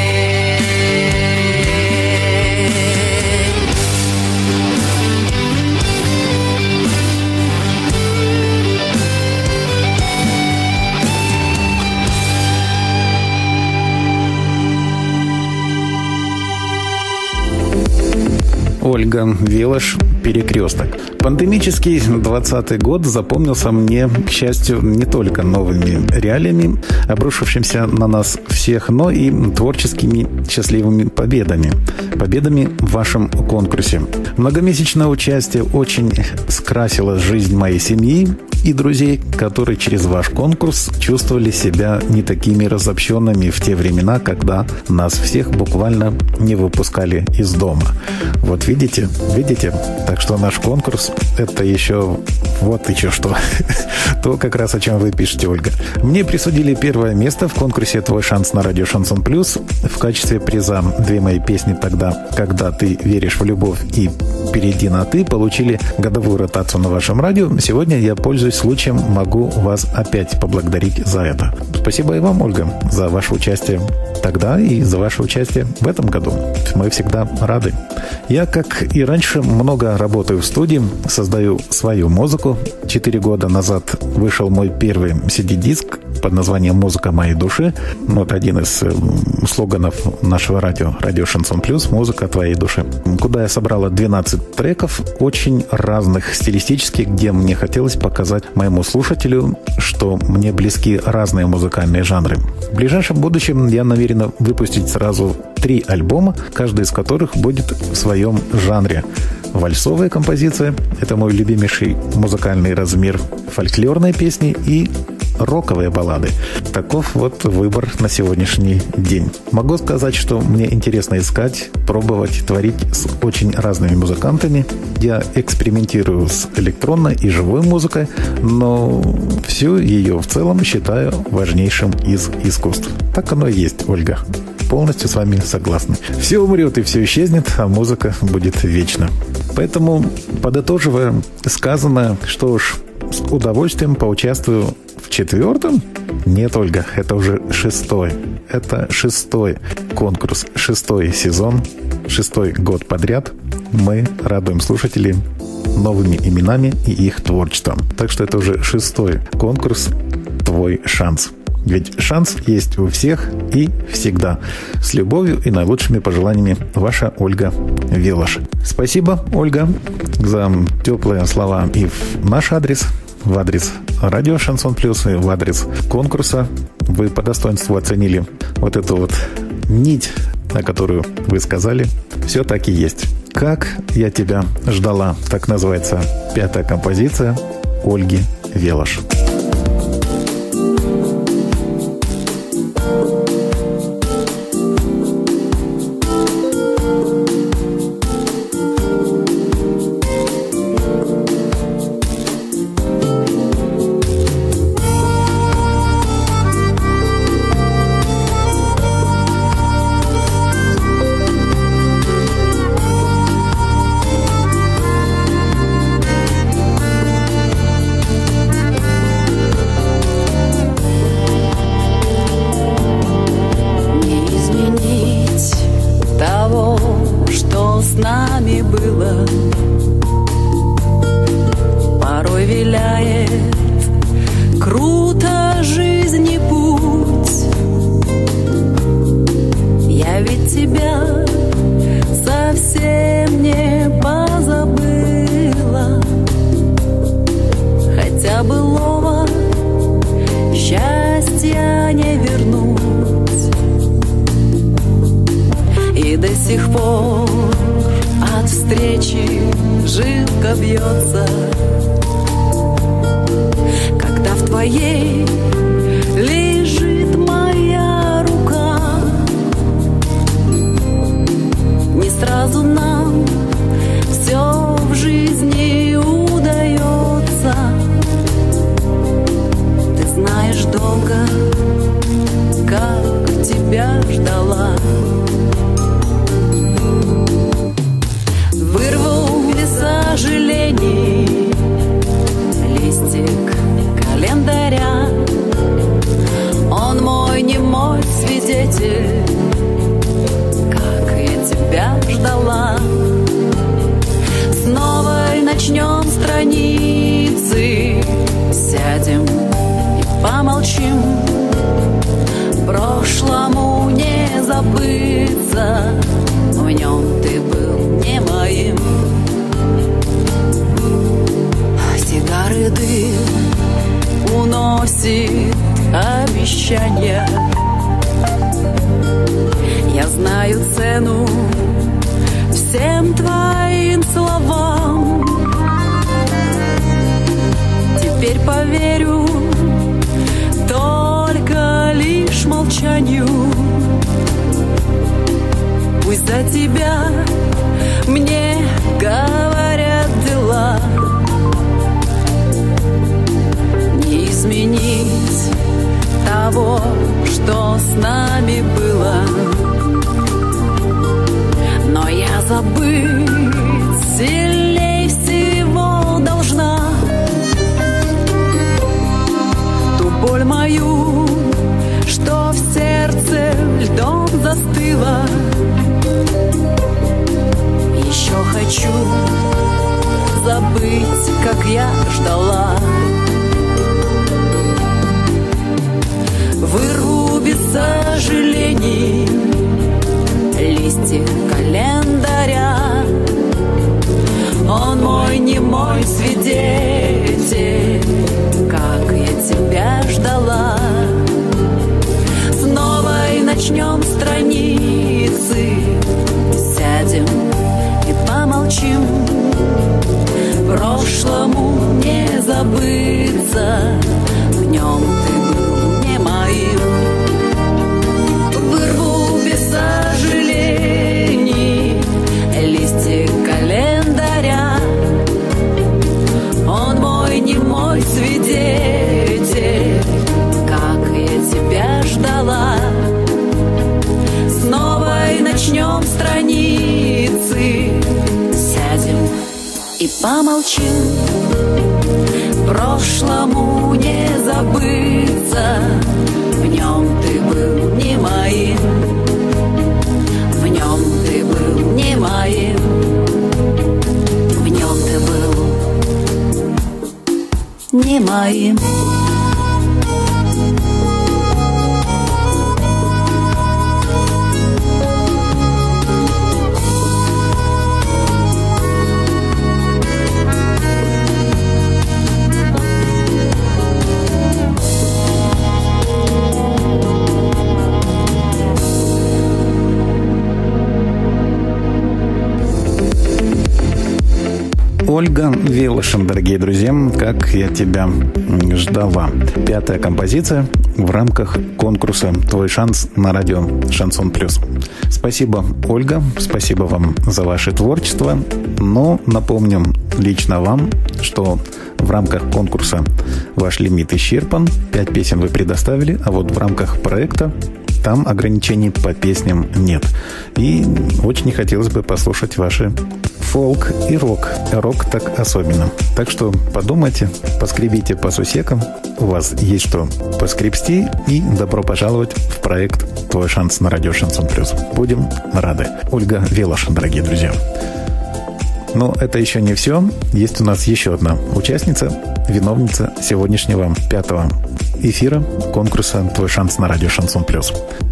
Ольга Велаш, «Перекресток». Пандемический двадцатый год запомнился мне, к счастью, не только новыми реалиями, обрушившимся на нас всех, но и творческими счастливыми победами. Победами в вашем конкурсе. Многомесячное участие очень скрасило жизнь моей семьи и друзей, которые через ваш конкурс чувствовали себя не такими разобщенными в те времена, когда нас всех буквально не выпускали из дома. Вот видите, видите? Так что наш конкурс – это еще вот еще что. То как раз о чем вы пишете, Ольга. Мне присудили первое место в конкурсе «Твой шанс» на радио «Шансон Плюс». В качестве приза две мои песни «Тогда, когда ты веришь в любовь» и «Перейди на ты» получили годовую ротацию на вашем радио. Сегодня я, пользуясь случаем, могу вас опять поблагодарить за это. Спасибо и вам, Ольга, за ваше участие тогда и за ваше участие в этом году. Мы всегда рады. Я, как и раньше, много работаю в студии, создаю свою музыку. Четыре года назад вышел мой первый си ди-диск под названием «Музыка моей души». Вот один из слоганов нашего радио, радио «Шансон Плюс», «Музыка твоей души», куда я собрала двенадцать треков, очень разных стилистических, где мне хотелось показать моему слушателю, что мне близки разные музыкальные жанры. В ближайшем будущем я намерена выпустить сразу три альбома, каждый из которых будет в своем жанре. Вальсовая композиция – это мой любимейший музыкальный размер, фольклорные песни и роковые баллады. Таков вот выбор на сегодняшний день. Могу сказать, что мне интересно искать, пробовать, творить с очень разными музыкантами. Я экспериментирую с электронной и живой музыкой, но всю ее в целом считаю важнейшим из искусств. Так оно и есть, Ольга. Полностью с вами согласны. Все умрет и все исчезнет, а музыка будет вечна. Поэтому, подытоживая сказанное, что ж, с удовольствием поучаствую в четвертом? Нет, Ольга, это уже шестой. Это шестой конкурс, шестой сезон, шестой год подряд. Мы радуем слушателей новыми именами и их творчеством. Так что это уже шестой конкурс «Твой шанс». Ведь шанс есть у всех и всегда. С любовью и наилучшими пожеланиями, ваша Ольга Велаш. Спасибо, Ольга, за теплые слова и в наш адрес, в адрес радио «Шансон Плюс» и в адрес конкурса. Вы по достоинству оценили вот эту вот нить, на которую вы сказали. Все так и есть. «Как я тебя ждала», так называется пятая композиция Ольги Велаш. сих пор от встречи жилка бьется, когда в твоей лежит моя рука. Не сразу нам все в жизни удается. Ты знаешь, долго как тебя ждала. Вырву без сожалений листик календаря. Он мой, не мой свидетель, как я тебя ждала. Снова начнем страницы, сядем и помолчим. Прошлому не забыться, в нем ты был не моим. Сигары дым уносит обещания. Я знаю цену всем твоим словам. Теперь поверю только лишь молчанию. Пусть за тебя мне говорят дела. Не изменить того, что с нами было, но я забыть сильней всего должна. Ту боль мою, что в сердце льдом застыла. Еще хочу забыть, как я ждала. Вырву без сожалений листик календаря. Он мой, не мой свидетель, как я тебя ждала. Снова и начнем страницы, сядем и помолчим. Прошлому не забыться, в нем ты был не моим. Вырву без сожалений листик календаря. Он мой, не мой свидетель, как я тебя ждала. Снова и начнем страницы, сядем и помолчим. Прошлому не забыться, в нем ты был не моим. В нем ты был не моим. В нем ты был не моим. Ольга Велошин, дорогие друзья, «Как я тебя ждала». Пятая композиция в рамках конкурса «Твой шанс» на радио «Шансон Плюс». Спасибо, Ольга, спасибо вам за ваше творчество. Но напомню лично вам, что в рамках конкурса ваш лимит исчерпан. Пять песен вы предоставили, а вот в рамках проекта там ограничений по песням нет. И очень не хотелось бы послушать ваши фолк и рок. Рок так особенно. Так что подумайте, поскребите по сусекам. У вас есть что поскребсти. И добро пожаловать в проект «Твой шанс» на радио «Шансон Плюс». Будем рады. Ольга Велошин, дорогие друзья. Но это еще не все. Есть у нас еще одна участница, виновница сегодняшнего пятого эфира конкурса «Твой шанс» на радио «Шансон Плюс».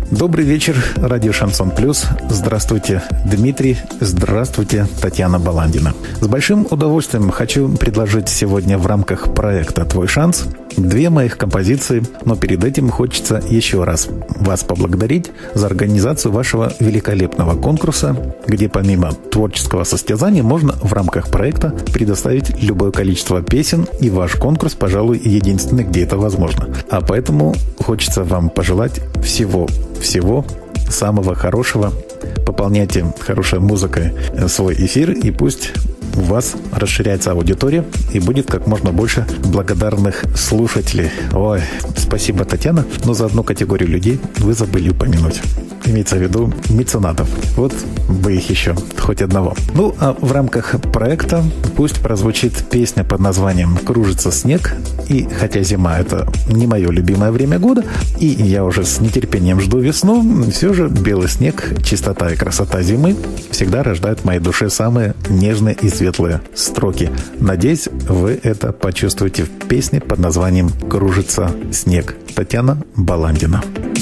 Добрый вечер, радио «Шансон Плюс». Здравствуйте, Дмитрий. Здравствуйте, Татьяна Баландина. С большим удовольствием хочу предложить сегодня в рамках проекта «Твой шанс» две моих композиции, но перед этим хочется еще раз вас поблагодарить за организацию вашего великолепного конкурса, где помимо творческого состязания можно в рамках проекта предоставить любое количество песен, и ваш конкурс, пожалуй, единственный, где это возможно. А поэтому хочется вам пожелать всего, всего самого хорошего. Пополняйте хорошей музыкой свой эфир, и пусть у вас расширяется аудитория и будет как можно больше благодарных слушателей. Ой, спасибо, Татьяна, но за одну категорию людей вы забыли упомянуть. Имеется в виду меценатов. Вот бы их еще, хоть одного. Ну, а в рамках проекта пусть прозвучит песня под названием «Кружится снег». И хотя зима — это не мое любимое время года, и я уже с нетерпением жду весну, все же белый снег, чистота и красота зимы всегда рождают в моей душе самые нежные и светлые строки. Надеюсь, вы это почувствуете в песне под названием «Кружится снег». Татьяна Баландина.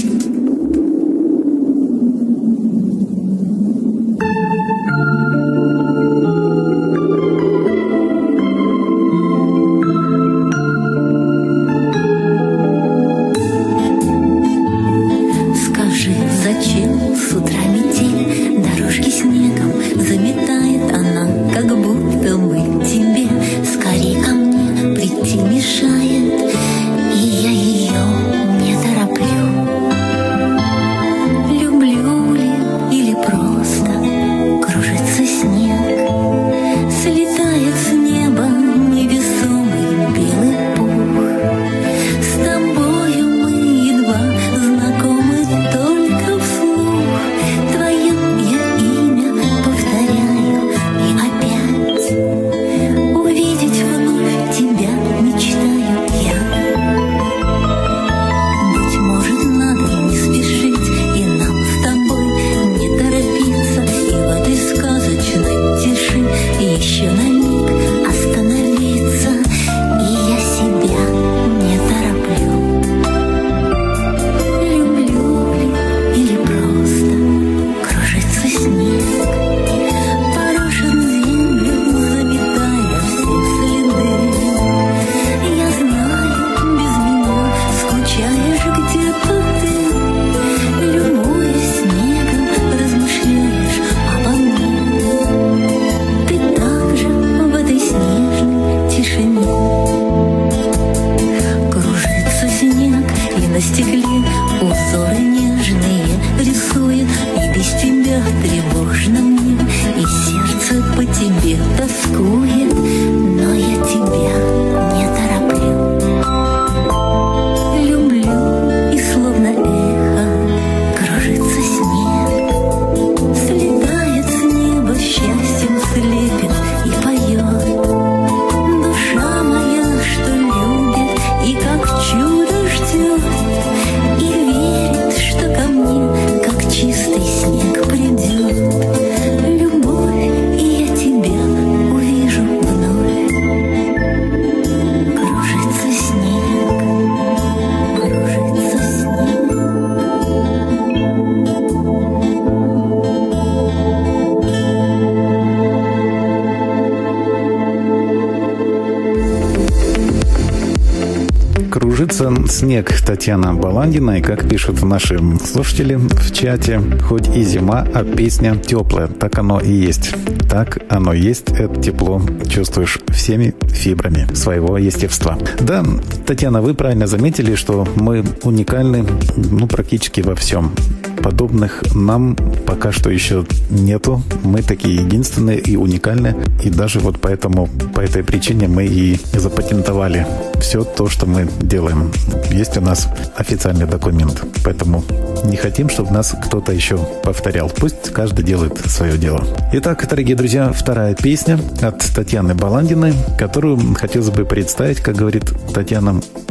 «Снег» Татьяна Баландина. И как пишут наши слушатели в чате, хоть и зима, а песня теплая. Так оно и есть. Так оно и есть. Это тепло чувствуешь всеми фибрами своего естества. Да, Татьяна, вы правильно заметили, что мы уникальны, ну, практически во всем. Подобных нам пока что еще нету. Мы такие единственные и уникальные. И даже вот поэтому, по этой причине мы и запатентовали все то, что мы делаем. Есть у нас официальный документ. Поэтому не хотим, чтобы нас кто-то еще повторял. Пусть каждый делает свое дело. Итак, дорогие друзья, вторая песня от Татьяны Баландиной, которую хотелось бы представить, как говорит Татьяна,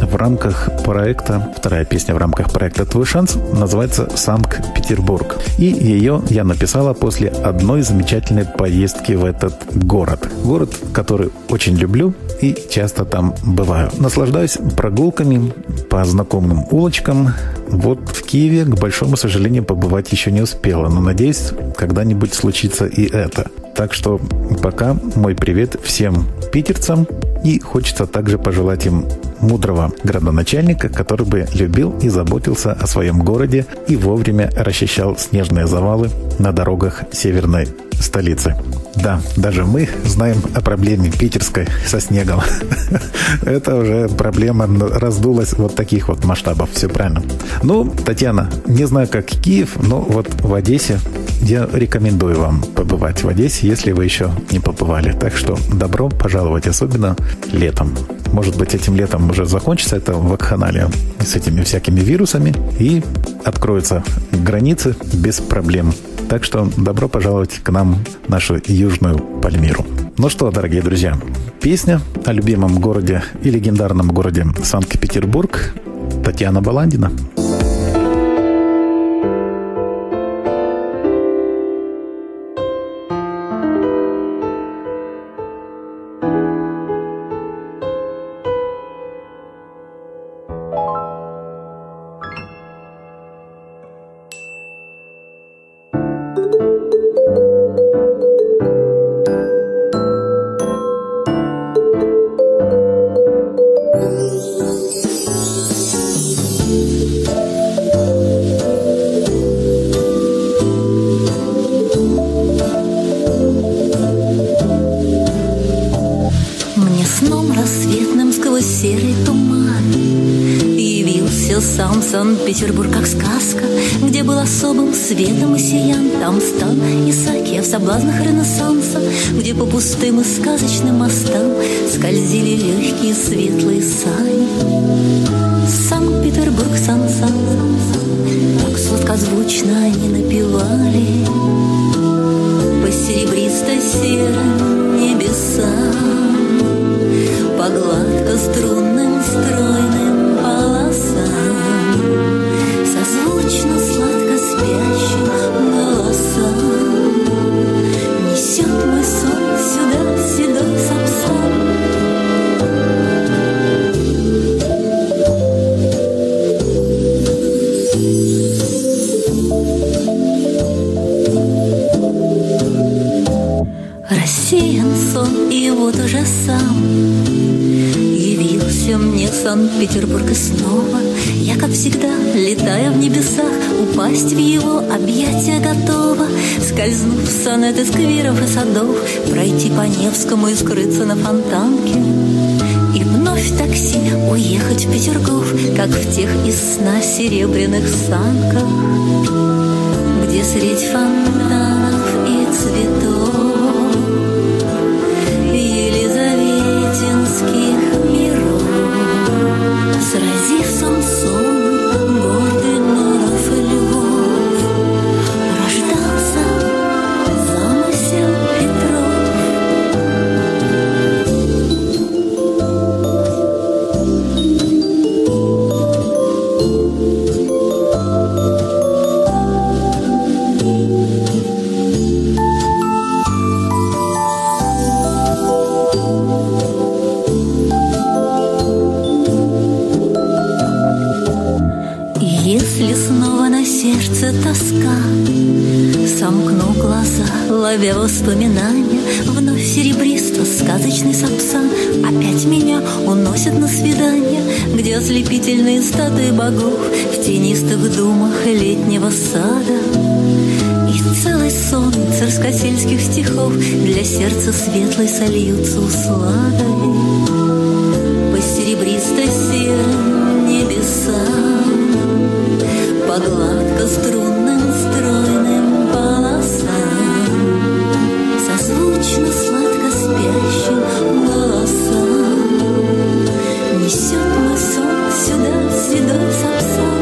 в рамках проекта, вторая песня в рамках проекта «Твой шанс» называется «Санкт-Петербург». И ее я написала после одной замечательной поездки в этот город. Город, который очень люблю и часто там бываю. Наслаждаюсь прогулками по знакомым улочкам. Вот в Киеве, к большому сожалению, побывать еще не успела, но надеюсь, когда-нибудь случится и это. Так что пока мой привет всем питерцам, и хочется также пожелать им мудрого градоначальника, который бы любил и заботился о своем городе и вовремя расчищал снежные завалы на дорогах северной столицы. Да, даже мы знаем о проблеме питерской со снегом. Это уже проблема раздулась вот таких вот масштабов. Все правильно. Ну, Татьяна, не знаю, как Киев, но вот в Одессе я рекомендую вам побывать в Одессе, если вы еще не побывали. Так что добро пожаловать, особенно летом. Может быть, этим летом уже закончится это вакханалия с этими всякими вирусами и откроются границы без проблем. Так что добро пожаловать к нам в нашу южную Пальмиру. Ну что, дорогие друзья, песня о любимом городе и легендарном городе Санкт-Петербург. Татьяна Баландина. Санкт-Петербург как сказка, где был особым светом и сиян. Там стал Исаакия в соблазнах Ренессанса, где по пустым и сказочным мостам скользили легкие светлые сани. Санкт-Петербург, сан-сан, так сладкозвучно они напевали по серебристо-серым небесам, по гладко-струнным стройным полосам, созвучно сладко спящим голосам. Несет мой сон сюда седой сапсан. Рассеян сон, и вот уже сам явился мне Санкт-Петербург, и снова я, как всегда, летая в небесах, упасть в его объятия готова, скользнув в сонеты скверов и садов, пройти по Невскому и скрыться на Фонтанке, и вновь в такси уехать в Петергоф, как в тех из сна серебряных санках, где средь фонтанов и цветов елизаветинских миров, сразив самсон гордый норов и львов, рождался замысел Петров. Если снова на сердце тоска, сомкну глаза, ловя воспоминания, вновь серебристо сказочный сапсан опять меня уносит на свидание, где ослепительные статуи богов в тенистых думах летнего сада, и целый сон царскосельских стихов для сердца светлой сольются усладой по серебристо-серым небесам, по гладко-струнным стройным полосам, созвучно сладко спящим голосам. Несет мой сон сюда седой сапсан.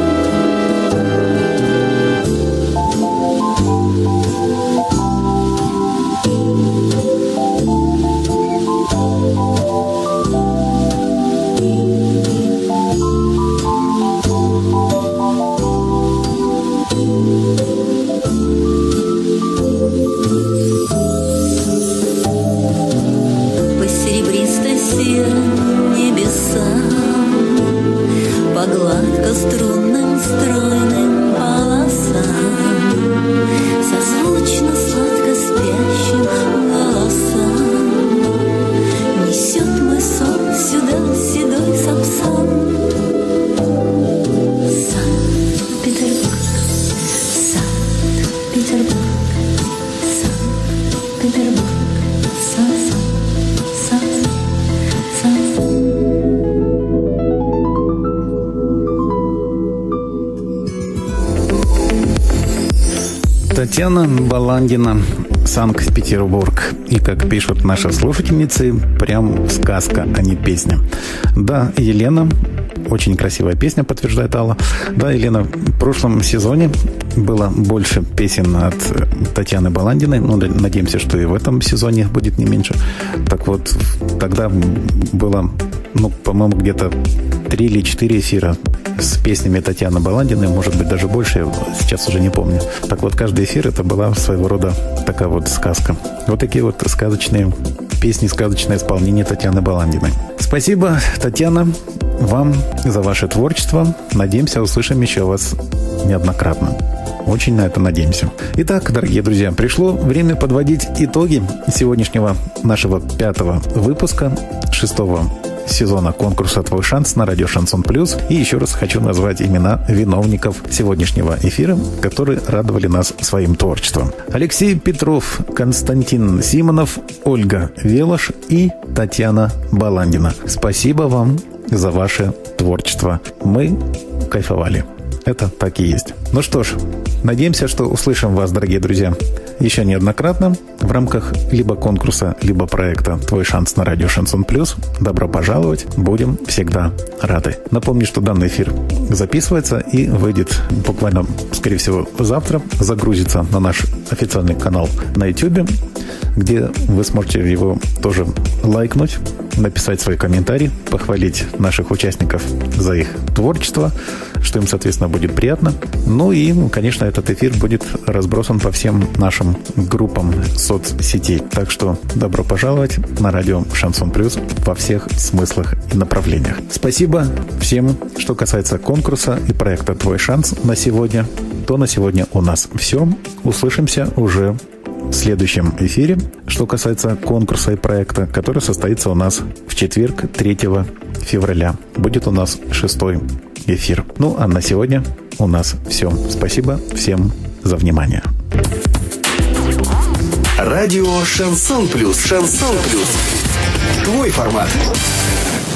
Татьяна Баландина, Санкт-Петербург. И, как пишут наши слушательницы, прям сказка, а не песня. Да, Елена, очень красивая песня, подтверждает Алла. Да, Елена, в прошлом сезоне было больше песен от Татьяны Баландиной. Ну, надеемся, что и в этом сезоне будет не меньше. Так вот, тогда было, ну, по-моему, где-то три или четыре эфира с песнями Татьяны Баландиной, может быть, даже больше, я сейчас уже не помню. Так вот, каждый эфир это была своего рода такая вот сказка. Вот такие вот сказочные песни, сказочное исполнение Татьяны Баландиной. Спасибо, Татьяна, вам за ваше творчество. Надеемся, услышим еще вас неоднократно. Очень на это надеемся. Итак, дорогие друзья, пришло время подводить итоги сегодняшнего нашего пятого выпуска шестого сезона конкурса «Твой шанс» на радио «Шансон Плюс». И еще раз хочу назвать имена виновников сегодняшнего эфира, которые радовали нас своим творчеством. Алексей Петров, Константин Симонов, Ольга Велош и Татьяна Баландина. Спасибо вам за ваше творчество. Мы кайфовали. Это так и есть. Ну что ж, надеемся, что услышим вас, дорогие друзья, еще неоднократно в рамках либо конкурса, либо проекта «Твой шанс» на радио «Шансон Плюс». Добро пожаловать. Будем всегда рады. Напомню, что данный эфир записывается и выйдет буквально, скорее всего, завтра. Загрузится на наш официальный канал на YouTube, где вы сможете его тоже лайкнуть, написать свой комментарий, похвалить наших участников за их творчество, что им, соответственно, будет приятно. Ну и, конечно, этот эфир будет разбросан по всем нашим группам соцсетей. Так что добро пожаловать на радио «Шансон Плюс» во всех смыслах и направлениях. Спасибо всем. Что касается конкурса и проекта «Твой шанс» на сегодня, то на сегодня у нас все. Услышимся уже в следующем эфире, что касается конкурса и проекта, который состоится у нас в четверг, третьего февраля. Будет у нас шестой эфир. Ну, а на сегодня у нас все. Спасибо всем за внимание. Радио «Шансон Плюс». «Шансон Плюс». Твой формат.